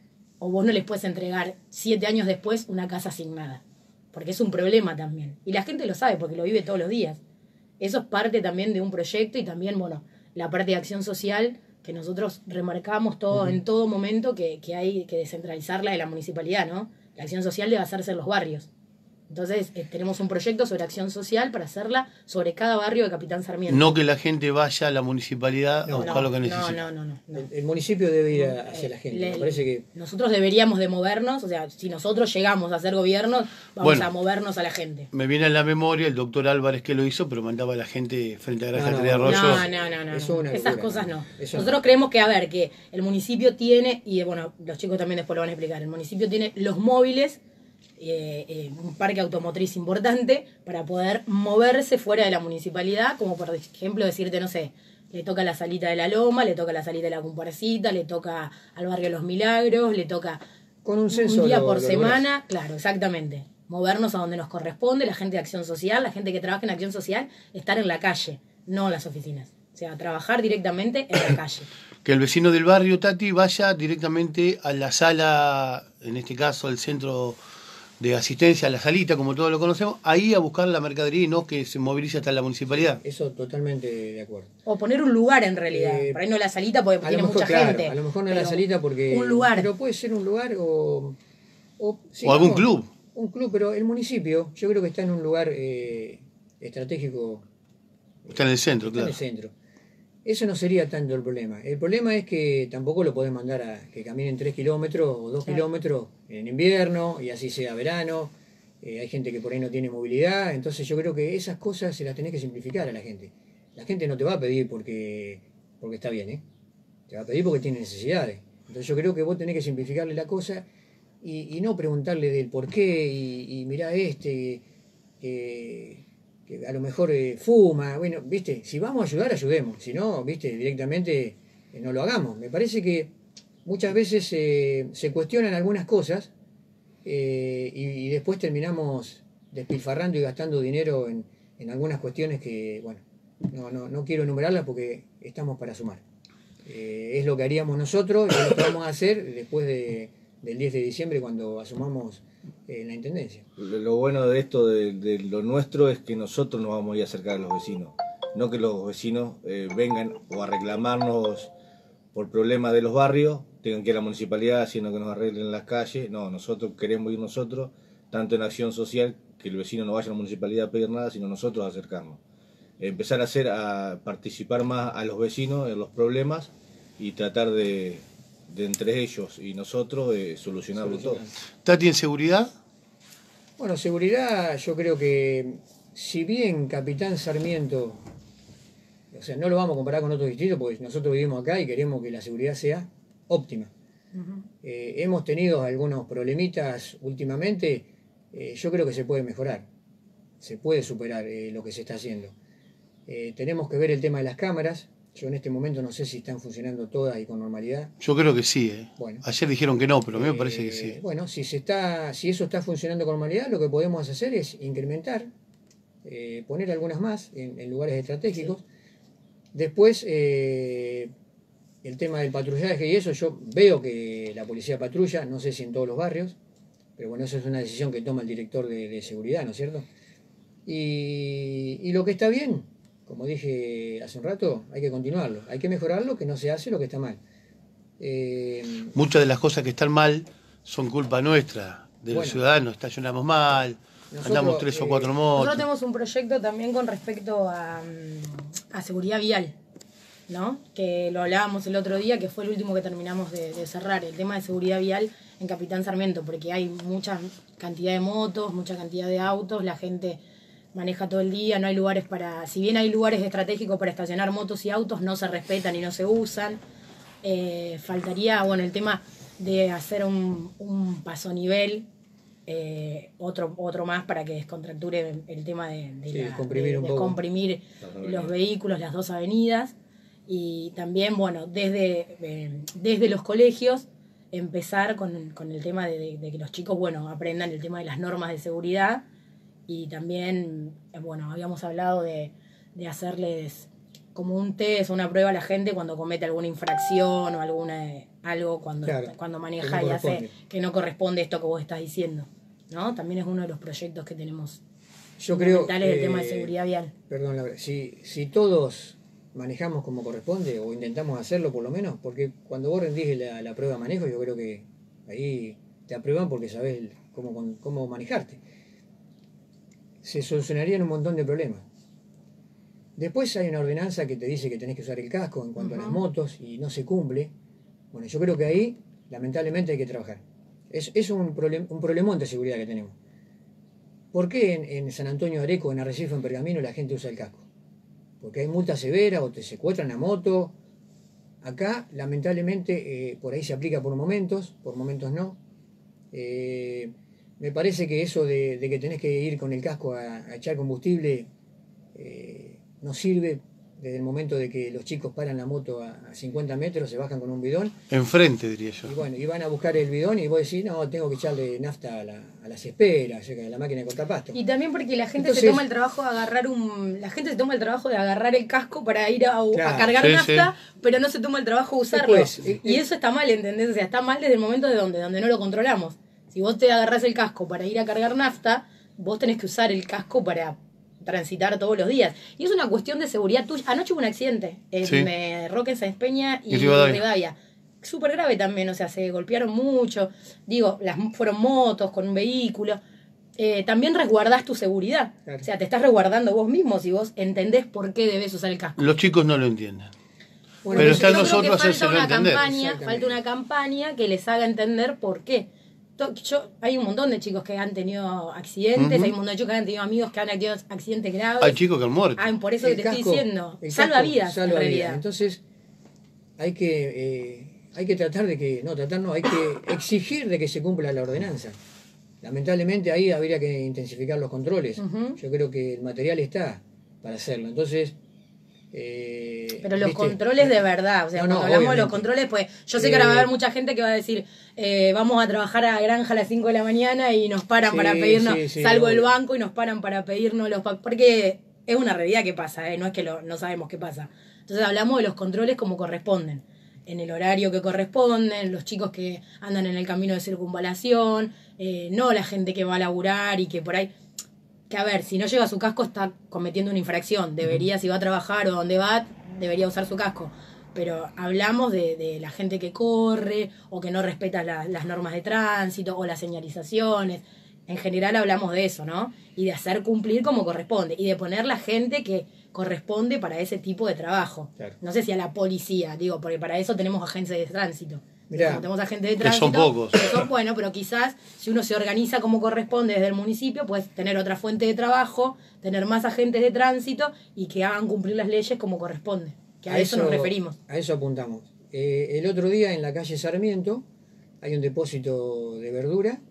O vos no les puedes entregar siete años después una casa sin nada. Porque es un problema también. Y la gente lo sabe porque lo vive todos los días. Eso es parte también de un proyecto y también, bueno, la parte de acción social que nosotros remarcamos todo, uh-huh. en todo momento que, que hay que descentralizarla de la municipalidad, ¿no? La acción social debe hacerse en los barrios. Entonces eh, tenemos un proyecto sobre acción social para hacerla sobre cada barrio de Capitán Sarmiento. No que la gente vaya a la municipalidad No, a buscar no, lo que necesita. No, no, no. no, no. El, el municipio debe ir a- hacia la gente. Le- Me parece que Nosotros deberíamos de movernos, o sea, si nosotros llegamos a hacer gobierno, vamos Bueno. a movernos a la gente. Me viene a la memoria el doctor Álvarez que lo hizo, pero mandaba a la gente frente a Granja No, no, Tres no, Arroyos. No, no, no, no. Eso es no. una Esas locura, cosas no. no. Eso Nosotros no. creemos que, a ver, que el municipio tiene, y bueno, los chicos también después lo van a explicar, el municipio tiene los móviles, eh, eh, un parque automotriz importante para poder moverse fuera de la municipalidad, como por ejemplo decirte, no sé, le toca la salita de la Loma, le toca la salita de la Comparsita, le toca al barrio de Los Milagros, le toca con un censo un día lo- por lo semana, claro, exactamente. Movernos a donde nos corresponde, la gente de acción social, la gente que trabaja en acción social, estar en la calle, no en las oficinas. O sea, trabajar directamente en la calle. Que el vecino del barrio, Tati, vaya directamente a la sala, en este caso el centro de asistencia, a la salita, como todos lo conocemos, ahí a buscar la mercadería y no que se movilice hasta la municipalidad. Eso totalmente de acuerdo. O poner un lugar en realidad. Eh, Por ahí no la salita porque A lo tiene mejor, mucha claro, gente. a lo mejor no es la pero salita porque... Un lugar. Pero puede ser un lugar o... O, sí, O algún no, club. Un club, pero el municipio yo creo que está en un lugar eh, estratégico. Está en el centro, Está en claro. el centro. Eso no sería tanto el problema. El problema es que tampoco lo podés mandar a que caminen tres kilómetros o dos Claro. kilómetros en invierno y así sea verano. Eh, hay gente que por ahí no tiene movilidad. Entonces yo creo que esas cosas se las tenés que simplificar a la gente. La gente no te va a pedir porque, porque está bien, ¿eh? Te va a pedir porque tiene necesidades. Entonces yo creo que vos tenés que simplificarle la cosa y, y no preguntarle del por qué y, y mirá este... que que a lo mejor eh, fuma, bueno, viste, si vamos a ayudar, ayudemos, si no, viste, directamente eh, no lo hagamos. Me parece que muchas veces eh, se cuestionan algunas cosas eh, y, y después terminamos despilfarrando y gastando dinero en, en algunas cuestiones que, bueno, no, no, no quiero enumerarlas porque estamos para sumar. Eh, es lo que haríamos nosotros y es lo que vamos a hacer después de, del diez de diciembre cuando asumamos eh, la intendencia. Lo, lo bueno de esto, de, de lo nuestro, es que nosotros nos vamos a ir a acercar a los vecinos. No que los vecinos eh, vengan o a reclamarnos por problemas de los barrios, tengan que ir a la municipalidad haciendo que nos arreglen las calles. No, nosotros queremos ir nosotros, tanto en acción social, que el vecino no vaya a la municipalidad a pedir nada, sino nosotros acercarnos. Empezar a hacer, a participar más a los vecinos en los problemas y tratar de, de entre ellos y nosotros eh, solucionarlo todo. ¿Tati, en seguridad? Bueno, seguridad, yo creo que si bien Capitán Sarmiento, o sea, no lo vamos a comparar con otros distritos porque nosotros vivimos acá y queremos que la seguridad sea óptima. Uh-huh. Eh, hemos tenido algunos problemitas últimamente, eh, yo creo que se puede mejorar, se puede superar eh, lo que se está haciendo. Eh, tenemos que ver el tema de las cámaras. Yo en este momento no sé si están funcionando todas y con normalidad. Yo creo que sí. Eh. Bueno, ayer dijeron que no, pero a mí me parece eh, que sí. Bueno, si, se está, si eso está funcionando con normalidad, lo que podemos hacer es incrementar, eh, poner algunas más en, en lugares estratégicos. Sí. Después, eh, el tema del patrullaje y eso, yo veo que la policía patrulla, no sé si en todos los barrios, pero bueno, eso es una decisión que toma el director de, de seguridad, ¿no es cierto? Y, y lo que está bien, como dije hace un rato, hay que continuarlo, hay que mejorarlo, que no se hace lo que está mal. Eh, Muchas de las cosas que están mal son culpa nuestra, de bueno, los ciudadanos, estacionamos mal, nosotros, andamos tres eh, o cuatro motos. Nosotros tenemos un proyecto también con respecto a, a seguridad vial, ¿no? Que lo hablábamos el otro día, que fue el último que terminamos de, de cerrar, el tema de seguridad vial en Capitán Sarmiento, porque hay mucha cantidad de motos, mucha cantidad de autos, la gente maneja todo el día, no hay lugares para, si bien hay lugares estratégicos para estacionar motos y autos, no se respetan y no se usan. Eh, faltaría, bueno, el tema de hacer un, un pasonivel, eh, otro otro más para que descontracture el, el tema de, de, sí, la, comprimir, de, un de poco. comprimir los vehículos, las dos avenidas, y también, bueno, desde, eh, desde los colegios empezar con, con el tema de, de, de que los chicos, bueno, aprendan el tema de las normas de seguridad. Y también, bueno, habíamos hablado de, de hacerles como un test, una prueba a la gente cuando comete alguna infracción o alguna algo cuando, claro, cuando maneja no y hace que no corresponde esto que vos estás diciendo, ¿no? También es uno de los proyectos que tenemos. Yo creo que el tema de seguridad vial. Perdón, Laura, si, si todos manejamos como corresponde o intentamos hacerlo por lo menos, porque cuando vos rendís la, la prueba de manejo, yo creo que ahí te aprueban porque sabés cómo, cómo manejarte. Se solucionarían un montón de problemas. Después hay una ordenanza que te dice que tenés que usar el casco en cuanto uh-huh. a las motos y no se cumple. Bueno, yo creo que ahí lamentablemente hay que trabajar. Es, es un, problem, un problemón de seguridad que tenemos. ¿Por qué en, en San Antonio de Areco, en Arrecife, en Pergamino, la gente usa el casco? Porque hay multa severa o te secuestran la moto. Acá, lamentablemente, eh, por ahí se aplica por momentos, por momentos no. Eh, Me parece que eso de, de que tenés que ir con el casco a, a echar combustible eh, no sirve desde el momento de que los chicos paran la moto a, a cincuenta metros, se bajan con un bidón. Enfrente, diría yo. Y bueno, y van a buscar el bidón y vos decís, no, tengo que echarle nafta a, la, a las esperas, a la máquina de cortar pasto. Y también porque la gente Entonces, se toma el trabajo de agarrar un, la gente se toma el trabajo de agarrar el casco para ir a, claro, a cargar sí, nafta, sí. pero no se toma el trabajo de usarlo. Después, eh, y eh, eso está mal, ¿entendés? O sea, está mal desde el momento de donde, donde no lo controlamos. Si vos te agarrás el casco para ir a cargar nafta, vos tenés que usar el casco para transitar todos los días. Y es una cuestión de seguridad tuya. Anoche hubo un accidente en sí. eh, Roque Sáenz Peña y, y Rivadavia. Rivadavia. Súper grave también, o sea, se golpearon mucho. Digo, las fueron motos con un vehículo. Eh, también resguardás tu seguridad. Claro. O sea, te estás resguardando vos mismo si vos entendés por qué debes usar el casco. Los chicos no lo entienden. Bueno, pero está en nosotros hacérselo entender. Campaña, falta una campaña que les haga entender por qué. Yo, hay un montón de chicos que han tenido accidentes, uh-huh. hay un montón de chicos que han tenido amigos que han tenido accidentes graves. Hay chicos que han muerto. Ah, por eso el que casco, te estoy diciendo. El salva casco, vidas, salva en realidad. Vidas. Entonces, hay que, eh, hay que tratar de que, no, tratar no, hay que exigir de que se cumpla la ordenanza. Lamentablemente ahí habría que intensificar los controles. Uh-huh. Yo creo que el material está para hacerlo. Entonces... Eh, pero los ¿viste? controles de verdad, o sea, no, no, cuando hablamos obviamente. de los controles, pues yo sé que ahora va a haber mucha gente que va a decir eh, vamos a trabajar a granja a las cinco de la mañana y nos paran sí, para pedirnos, sí, sí, salgo del banco y nos paran para pedirnos los pa- porque es una realidad que pasa, ¿eh? No es que lo, no sabemos qué pasa. Entonces hablamos de los controles como corresponden, en el horario que corresponden, los chicos que andan en el camino de circunvalación, eh, no la gente que va a laburar y que por ahí... Que a ver, si no lleva su casco está cometiendo una infracción. Debería, si va a trabajar o donde va, debería usar su casco. Pero hablamos de, de la gente que corre o que no respeta la, las normas de tránsito o las señalizaciones. En general hablamos de eso, ¿no? Y de hacer cumplir como corresponde. Y de poner la gente que corresponde para ese tipo de trabajo. Claro. No sé si a la policía, digo, porque para eso tenemos agentes de tránsito. Mirá, Como tenemos agentes de que tránsito, son pocos. que son, bueno, pero quizás si uno se organiza como corresponde desde el municipio, puedes tener otra fuente de trabajo, tener más agentes de tránsito y que hagan cumplir las leyes como corresponde. Que a, a eso, eso nos referimos. A eso apuntamos. Eh, el otro día en la calle Sarmiento hay un depósito de verdura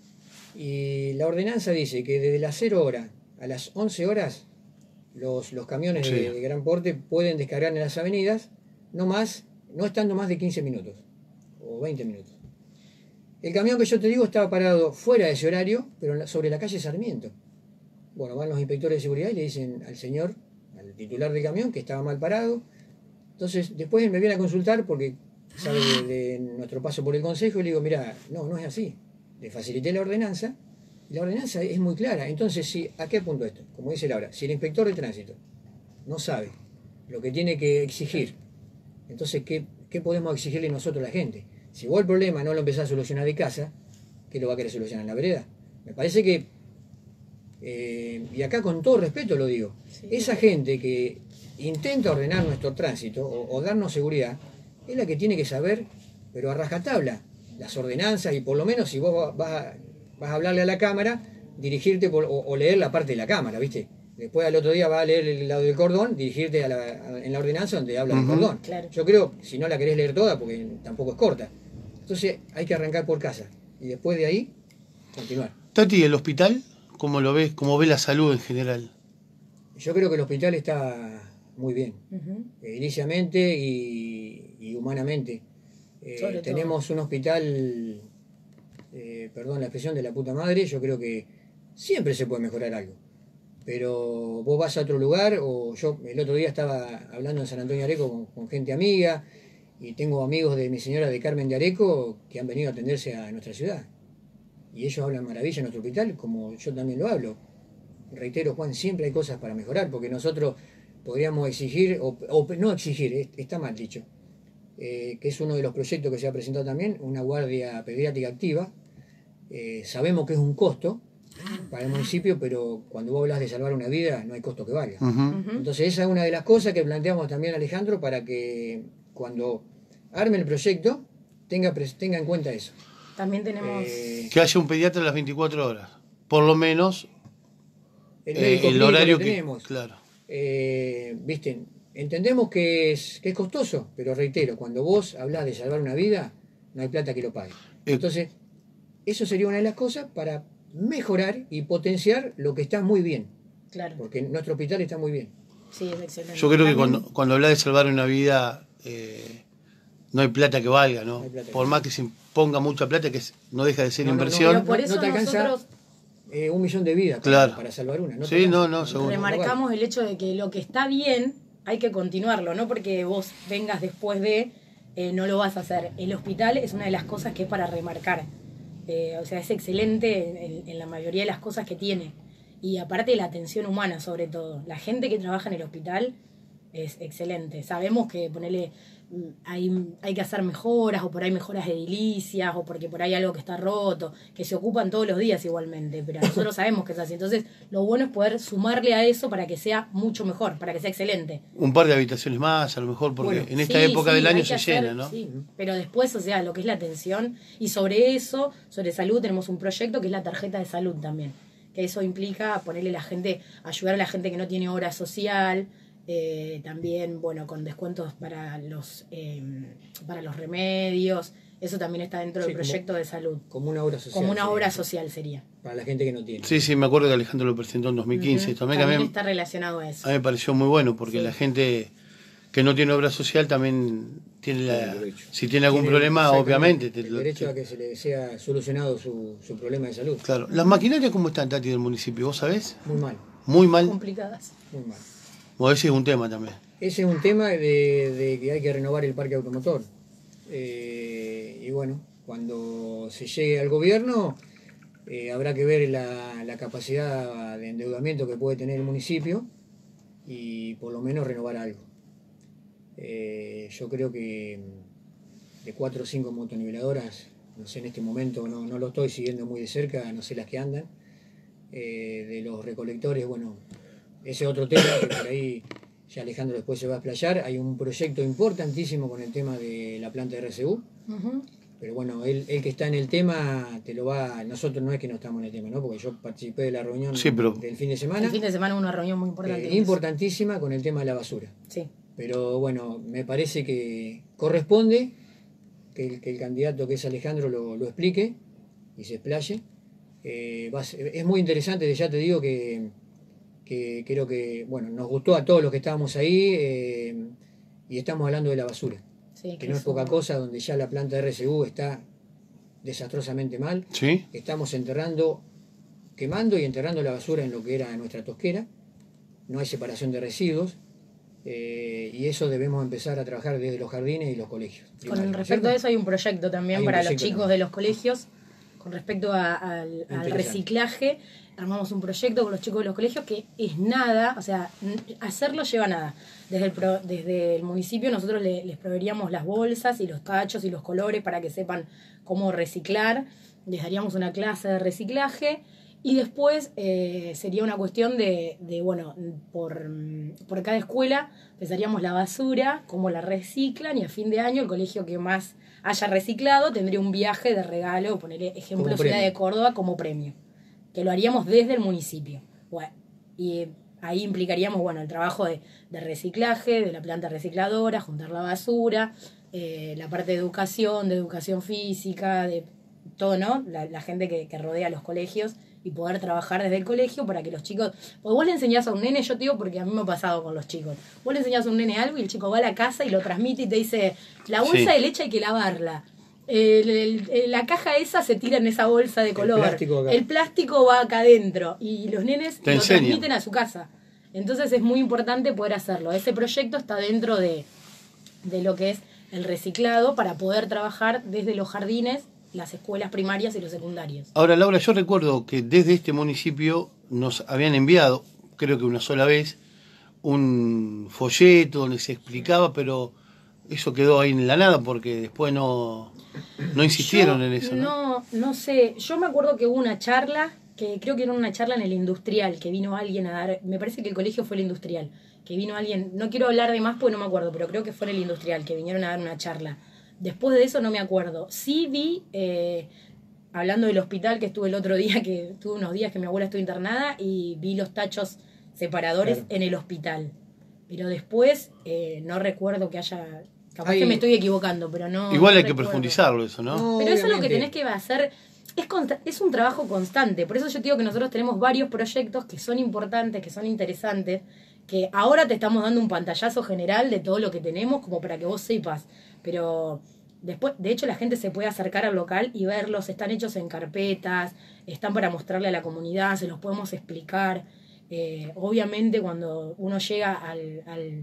y la ordenanza dice que desde las cero horas a las once horas los, los camiones sí. de, de gran porte pueden descargar en las avenidas, no más, no estando más de quince minutos o veinte minutos. El camión que yo te digo estaba parado fuera de ese horario, pero sobre la calle Sarmiento. Bueno, van los inspectores de seguridad y le dicen al señor, al titular del camión, que estaba mal parado. Entonces, después me viene a consultar porque sabe de, de nuestro paso por el consejo y le digo, mira, no, no es así. Le facilité la ordenanza y la ordenanza es muy clara. Entonces, si, ¿a qué punto esto? Como dice Laura, si el inspector de tránsito no sabe lo que tiene que exigir, entonces, ¿qué, qué podemos exigirle nosotros a la gente? Si vos el problema no lo empezás a solucionar de casa, ¿qué lo va a querer solucionar en la vereda? Me parece que, eh, y acá con todo respeto lo digo, sí. Esa gente que intenta ordenar nuestro tránsito o, o darnos seguridad, es la que tiene que saber, pero a rajatabla, las ordenanzas y por lo menos si vos vas a, vas a hablarle a la cámara, dirigirte por, o, o leer la parte de la cámara, ¿viste? Después al otro día vas a leer el lado del cordón, dirigirte a la, a, en la ordenanza donde habla uh-huh. del cordón. Claro. Yo creo, si no la querés leer toda, porque tampoco es corta. Entonces hay que arrancar por casa y después de ahí continuar. Tati, ¿el hospital cómo lo ves? ¿Cómo ves la salud en general? Yo creo que el hospital está muy bien, Uh-huh. ediliciamente y, y humanamente. Eh, tenemos un hospital, eh, perdón la expresión, de la puta madre. Yo creo que siempre se puede mejorar algo. Pero vos vas a otro lugar, o yo el otro día estaba hablando en San Antonio de Areco con, con gente amiga, y tengo amigos de mi señora de Carmen de Areco que han venido a atenderse a nuestra ciudad. Y ellos hablan maravilla en nuestro hospital, como yo también lo hablo. Reitero, Juan, siempre hay cosas para mejorar, porque nosotros podríamos exigir, o, o no exigir, está mal dicho, eh, que es uno de los proyectos que se ha presentado también, una guardia pediátrica activa. Eh, sabemos que es un costo para el municipio, pero cuando vos hablas de salvar una vida, no hay costo que valga. Uh-huh. Uh-huh. Entonces esa es una de las cosas que planteamos también, Alejandro, para que cuando arme el proyecto tenga, tenga en cuenta eso. También tenemos... Eh, que haya un pediatra a las veinticuatro horas, por lo menos el, eh, el horario que, que tenemos. Claro. Eh, Viste, entendemos que es, que es costoso, pero reitero, cuando vos hablás de salvar una vida, no hay plata que lo pague. Entonces, eso sería una de las cosas para mejorar y potenciar lo que está muy bien. Claro. Porque nuestro hospital está muy bien. Sí, es excelente. Yo creo que También... cuando, cuando hablas de salvar una vida, eh, no hay plata que valga, ¿no? No plata por que más que se ponga mucha plata, que no deja de ser no, no, inversión. no, Pero por eso no te alcanza nosotros... eh, un millón de vidas Claro. para, para salvar una. No sí, no, no, seguro. Remarcamos el hecho de que lo que está bien hay que continuarlo, no porque vos vengas después de, eh, no lo vas a hacer. El hospital es una de las cosas que es para remarcar. Eh, o sea, es excelente en, en la mayoría de las cosas que tiene. Y aparte de la atención humana, sobre todo. La gente que trabaja en el hospital es excelente. Sabemos que ponerle hay, hay que hacer mejoras, o por ahí mejoras edilicias, o porque por ahí algo que está roto, que se ocupan todos los días igualmente, pero nosotros sabemos que es así. Entonces, lo bueno es poder sumarle a eso para que sea mucho mejor, para que sea excelente. Un par de habitaciones más, a lo mejor, porque Bueno, en esta sí, época sí, del año hay que se hacer, llena, ¿no? Sí, pero después, o sea, lo que es la atención, y sobre eso, sobre salud, tenemos un proyecto que es la tarjeta de salud también, que eso implica ponerle a la gente, ayudar a la gente que no tiene obra social, eh, también, bueno, con descuentos para los eh, para los remedios. Eso también está dentro Sí, del proyecto como, de salud. Como una obra social. Como una sería, obra social sería. Para la gente que no tiene. Sí, sí, me acuerdo que Alejandro lo presentó en dos mil quince. Uh-huh. También, también también está relacionado a eso. a mí me pareció muy bueno, porque Sí. la gente que no tiene obra social también tiene la... Tiene derecho. Si tiene algún Tiene, problema, exactamente, obviamente... Te, el lo- derecho te- a que se le sea solucionado su, su problema de salud. Claro. ¿Las maquinarias cómo están, Tati, del municipio? ¿Vos sabés? Muy mal. muy mal. Complicadas. Muy mal. O ese es un tema también. Ese es un tema de, de que hay que renovar el parque automotor. Eh, y bueno, cuando se llegue al gobierno, eh, habrá que ver la, la capacidad de endeudamiento que puede tener el municipio y por lo menos renovar algo. Eh, yo creo que de cuatro o cinco motoniveladoras, no sé, en este momento no, no lo estoy siguiendo muy de cerca, no sé las que andan. Eh, de los recolectores, bueno, ese es otro tema que por ahí ya Alejandro después se va a explayar. Hay un proyecto importantísimo con el tema de la planta de R C U. Uh-huh. Pero bueno, él, él que está en el tema, te lo va... Nosotros no es que no estamos en el tema, ¿no? Porque yo participé de la reunión sí, pero... del fin de semana. El fin de semana hubo una reunión muy importante. Eh, importantísima con el tema de la basura. Sí. Pero bueno, me parece que corresponde que el, que el candidato que es Alejandro lo, lo explique y se explaye. Eh, va a ser, es muy interesante, ya te digo que, que creo que, bueno, nos gustó a todos los que estábamos ahí eh, y estamos hablando de la basura. Sí, que, que no es eso... poca cosa, donde ya la planta de R C U está desastrosamente mal. ¿Sí? Estamos enterrando, quemando y enterrando la basura en lo que era nuestra tosquera. No hay separación de residuos. Eh, y eso debemos empezar a trabajar desde los jardines y los colegios. Con respecto a eso hay un proyecto también un para proyecto los chicos también. de los colegios. Con respecto a, al, al reciclaje, armamos un proyecto con los chicos de los colegios que es nada, o sea, hacerlo lleva nada. Desde el, pro, desde el municipio nosotros le, les proveeríamos las bolsas y los tachos y los colores para que sepan cómo reciclar. Les daríamos una clase de reciclaje y después eh, sería una cuestión de, de bueno, por, por cada escuela pensaríamos la basura, cómo la reciclan y a fin de año el colegio que más haya reciclado tendría un viaje de regalo, poner ejemplo Ciudad de Córdoba como premio, que lo haríamos desde el municipio. Bueno, y ahí implicaríamos bueno el trabajo de, de reciclaje, de la planta recicladora, juntar la basura, eh, la parte de educación, de educación física, de todo, ¿no? La, la gente que, que rodea los colegios y poder trabajar desde el colegio para que los chicos... Porque vos le enseñás a un nene, yo te digo porque a mí me ha pasado con los chicos, vos le enseñás a un nene algo y el chico va a la casa y lo transmite y te dice, la bolsa sí. de leche hay que lavarla, el, el, el, la caja esa se tira en esa bolsa de color, el plástico, el plástico va acá adentro y los nenes te lo enseñan. transmiten a su casa. Entonces es muy importante poder hacerlo. Ese proyecto está dentro de, de lo que es el reciclado para poder trabajar desde los jardines, las escuelas primarias y los secundarios. Ahora, Laura, yo recuerdo que desde este municipio nos habían enviado, creo que una sola vez, un folleto donde se explicaba, pero eso quedó ahí en la nada porque después no, no insistieron yo en eso, ¿no? No, no sé. Yo me acuerdo que hubo una charla, que creo que era una charla en el industrial, que vino alguien a dar, me parece que el colegio fue el industrial, que vino alguien, no quiero hablar de más porque no me acuerdo, pero creo que fue en el industrial, que vinieron a dar una charla. Después de eso no me acuerdo. Sí vi, eh, hablando del hospital que estuve el otro día, que tuve unos días que mi abuela estuvo internada y vi los tachos separadores claro. en el hospital. Pero después eh, no recuerdo que haya... Capaz Ay, que me estoy equivocando, pero no... Igual no hay recuerdo. que profundizarlo eso, ¿no? no pero eso es lo que tenés que hacer... Es, consta- es un trabajo constante. Por eso yo te digo que nosotros tenemos varios proyectos que son importantes, que son interesantes, que ahora te estamos dando un pantallazo general de todo lo que tenemos como para que vos sepas. Pero después, de hecho, la gente se puede acercar al local y verlos. Están hechos en carpetas, están para mostrarle a la comunidad, se los podemos explicar. Eh, obviamente, cuando uno llega al, al,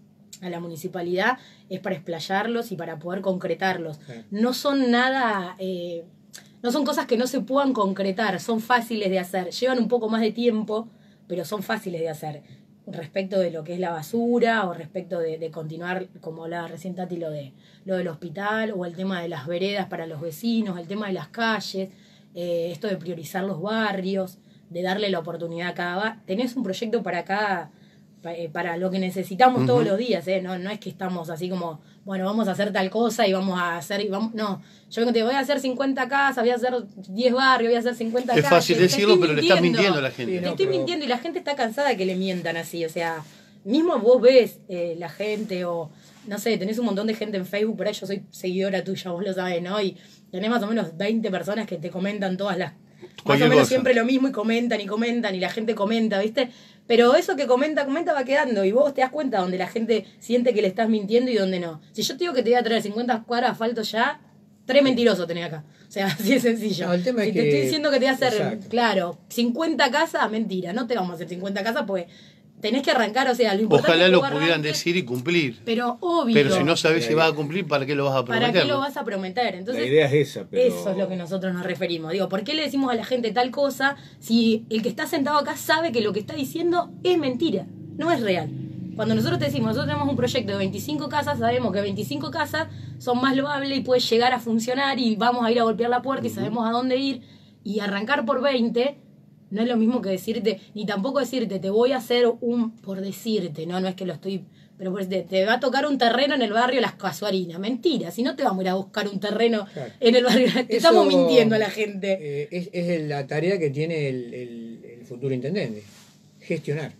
a la municipalidad es para explayarlos y para poder concretarlos. Sí. No son nada... Eh, no son cosas que no se puedan concretar, son fáciles de hacer. Llevan un poco más de tiempo, pero son fáciles de hacer. Respecto de lo que es la basura o respecto de, de continuar, como hablaba recién Tati, lo, de, lo del hospital o el tema de las veredas para los vecinos, el tema de las calles, eh, esto de priorizar los barrios, de darle la oportunidad a cada barrio. Tenés un proyecto para cada, para lo que necesitamos uh-huh. todos los días, ¿eh? No, no es que estamos así como, bueno, vamos a hacer tal cosa y vamos a hacer, y vamos, no, yo vengo te voy a hacer cincuenta casas, voy a hacer diez barrios, voy a hacer cincuenta es calles. Es fácil decirlo, pero mintiendo. Le estás mintiendo a la gente. Sí, no, te estoy pero... mintiendo y la gente está cansada de que le mientan así, o sea, mismo vos ves eh, la gente o, no sé, tenés un montón de gente en Facebook, por ahí yo soy seguidora tuya, vos lo sabés, ¿no? Y tenés más o menos veinte personas que te comentan todas las, Cualquier más o menos cosa. Siempre lo mismo y comentan y comentan y la gente comenta, ¿viste? Pero eso que comenta, comenta va quedando y vos te das cuenta donde la gente siente que le estás mintiendo y donde no. Si yo te digo que te voy a traer cincuenta cuadras de asfalto ya, Tres mentirosos tenés acá. O sea, así de sencillo. No, el tema si es te que- estoy diciendo que te voy a hacer, Exacto. claro, cincuenta casas, mentira. No te vamos a hacer cincuenta casas porque tenés que arrancar, o sea, lo importante Ojalá es que lo vos pudieran arranques, decir y cumplir. Pero obvio. Pero si no sabes si vas a cumplir, ¿para qué lo vas a prometer? ¿Para qué lo vas a prometer? Entonces, la idea es esa, pero... eso es lo que nosotros nos referimos. Digo, ¿por qué le decimos a la gente tal cosa si el que está sentado acá sabe que lo que está diciendo es mentira, no es real? Cuando nosotros te decimos, nosotros tenemos un proyecto de veinticinco casas, sabemos que veinticinco casas son más loables y puede llegar a funcionar y vamos a ir a golpear la puerta y sabemos a dónde ir, y arrancar por veinte no es lo mismo que decirte, ni tampoco decirte, te voy a hacer un, por decirte, no, no es que lo estoy... Pero pues te, te va a tocar un terreno en el barrio Las Casuarinas. Mentira, si no te vamos a ir a buscar un terreno Claro. en el barrio. Te Eso, estamos mintiendo a la gente. eh, es, es la tarea que tiene el, el- el futuro intendente, gestionar.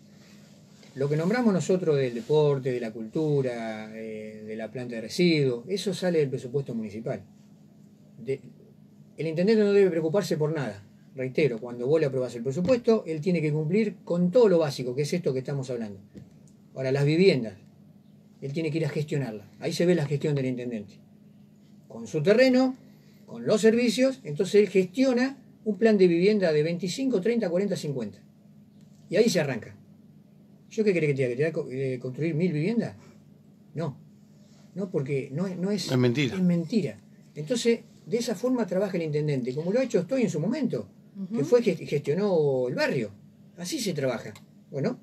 Lo que nombramos nosotros del deporte, de la cultura, eh, de la planta de residuos, eso sale del presupuesto municipal. De- el intendente no debe preocuparse por nada. Reitero, cuando vos le aprobás el presupuesto, él tiene que cumplir con todo lo básico, que es esto que estamos hablando. Ahora, las viviendas, él tiene que ir a gestionarlas. Ahí se ve la gestión del intendente. Con su terreno, con los servicios, entonces él gestiona un plan de vivienda de veinticinco, treinta, cuarenta, cincuenta. Y ahí se arranca. ¿Yo qué querés que te diga? ¿Que te va a co- eh, construir mil viviendas? No. No, porque no, es- no es... Es mentira. Es mentira. Entonces, de esa forma trabaja el intendente, como lo ha hecho Estoy en su momento, que fue que gestionó el barrio. Así se trabaja. Bueno,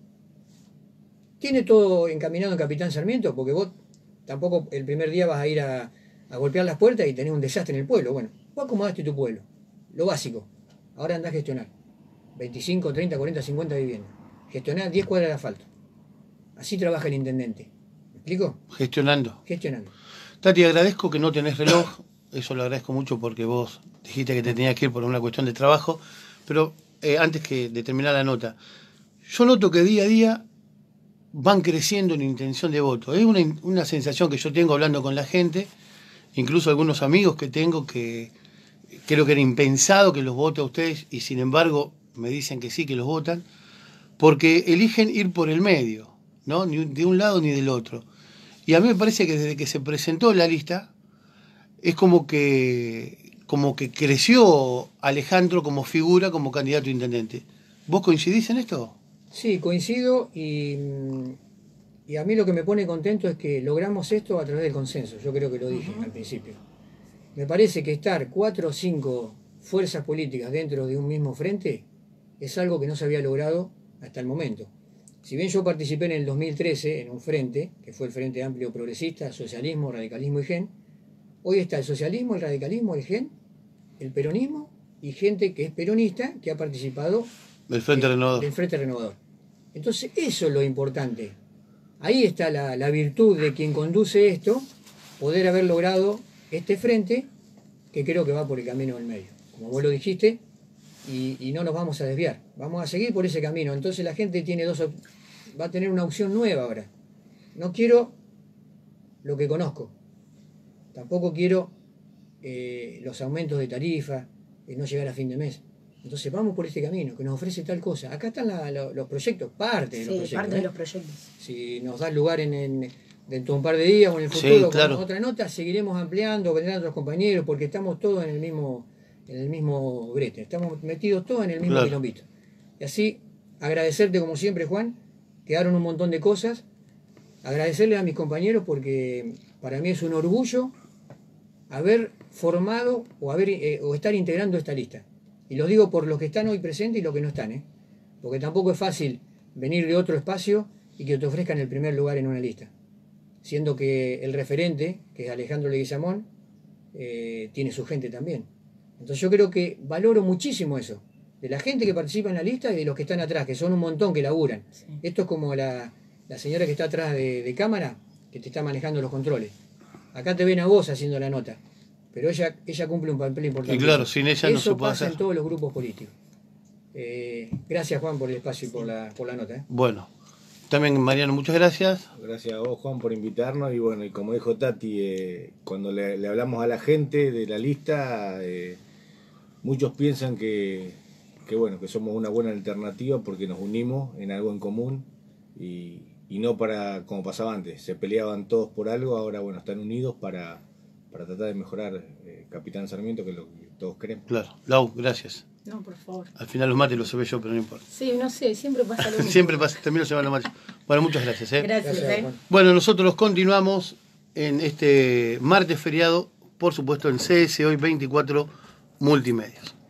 tiene todo encaminado en Capitán Sarmiento, porque vos tampoco el primer día vas a ir a, a golpear las puertas y tenés un desastre en el pueblo. Bueno, vos acomodaste tu pueblo, lo básico. Ahora andás a gestionar veinticinco, treinta, cuarenta, cincuenta viviendas. Gestionar diez cuadras de asfalto. Así trabaja el intendente. ¿Me explico? Gestionando. Gestionando. Tati, agradezco que no tenés reloj, eso lo agradezco mucho porque vos dijiste que te tenías que ir por una cuestión de trabajo, pero eh, antes que de terminar la nota, yo noto que día a día van creciendo en intención de voto. Es una, una sensación que yo tengo hablando con la gente, incluso algunos amigos que tengo que creo que era impensado que los vote a ustedes y sin embargo me dicen que sí, que los votan, porque eligen ir por el medio, ¿no? Ni de un lado ni del otro. Y a mí me parece que desde que se presentó la lista, es como que, como que creció Alejandro como figura, como candidato a intendente. ¿Vos coincidís en esto? Sí, coincido y, y a mí lo que me pone contento es que logramos esto a través del consenso. Yo creo que lo dije al principio. Me parece que estar cuatro o cinco fuerzas políticas dentro de un mismo frente es algo que no se había logrado hasta el momento. Si bien yo participé en el dos mil trece en un frente, que fue el Frente Amplio Progresista, Socialismo, Radicalismo y Gen, hoy está el socialismo, el radicalismo, el Gen, el peronismo y gente que es peronista que ha participado El Frente del- Renovador. del Frente Renovador. Entonces eso es lo importante. Ahí está la, la virtud de quien conduce esto, poder haber logrado este frente que creo que va por el camino del medio. Como vos lo dijiste, y, y no nos vamos a desviar. Vamos a seguir por ese camino. Entonces la gente tiene dos op- va a tener una opción nueva ahora. No quiero lo que conozco. Tampoco quiero eh, los aumentos de tarifa, y no llegar a fin de mes. Entonces vamos por este camino, que nos ofrece tal cosa. Acá están la- la- los proyectos, parte de los Sí, proyectos. parte ¿eh? de los proyectos. Si nos da lugar en, en- dentro de un par de días o en el Sí, futuro claro. con otra nota, seguiremos ampliando, vendrán otros compañeros, porque estamos todos en el mismo, en el mismo brete, estamos metidos todos en el mismo Claro. quilombito. Y así, agradecerte como siempre, Juan, quedaron un montón de cosas, agradecerle a mis compañeros porque para mí es un orgullo haber formado o, haber, eh, o estar integrando esta lista. Y los digo por los que están hoy presentes y los que no están, ¿eh? Porque tampoco es fácil venir de otro espacio y que te ofrezcan el primer lugar en una lista. Siendo que el referente, que es Alejandro Leguizamón, eh, tiene su gente también. Entonces yo creo que valoro muchísimo eso, de la gente que participa en la lista y de los que están atrás, que son un montón que laburan. Sí. Esto es como la, la señora que está atrás de, de cámara, que te está manejando los controles. Acá te ven a vos haciendo la nota, pero ella, ella cumple un papel importante. Y claro, sin ella no Eso se puede pasa hacer. en todos los grupos políticos. Eh, gracias, Juan, por el espacio y por la, por la nota. ¿eh? Bueno, también Mariano, muchas gracias. Gracias a vos, Juan, por invitarnos. Y bueno, y como dijo Tati, eh, cuando le, le hablamos a la gente de la lista, eh, muchos piensan que, que bueno, que somos una buena alternativa porque nos unimos en algo en común y, y no para como pasaba antes. Se peleaban todos por algo, ahora bueno, están unidos para, para tratar de mejorar eh, Capitán Sarmiento, que es lo que todos queremos. Claro. Lau, gracias. No, por favor. Al final los mates los se ve yo, pero no importa. Sí, no sé, siempre pasa lo mismo. Siempre pasa, termino llevando los mates. Bueno, muchas gracias. ¿eh? Gracias, Gracias, ¿eh? Juan. Bueno, nosotros continuamos en este martes feriado, por supuesto en C S Hoy veinticuatro Multimedios.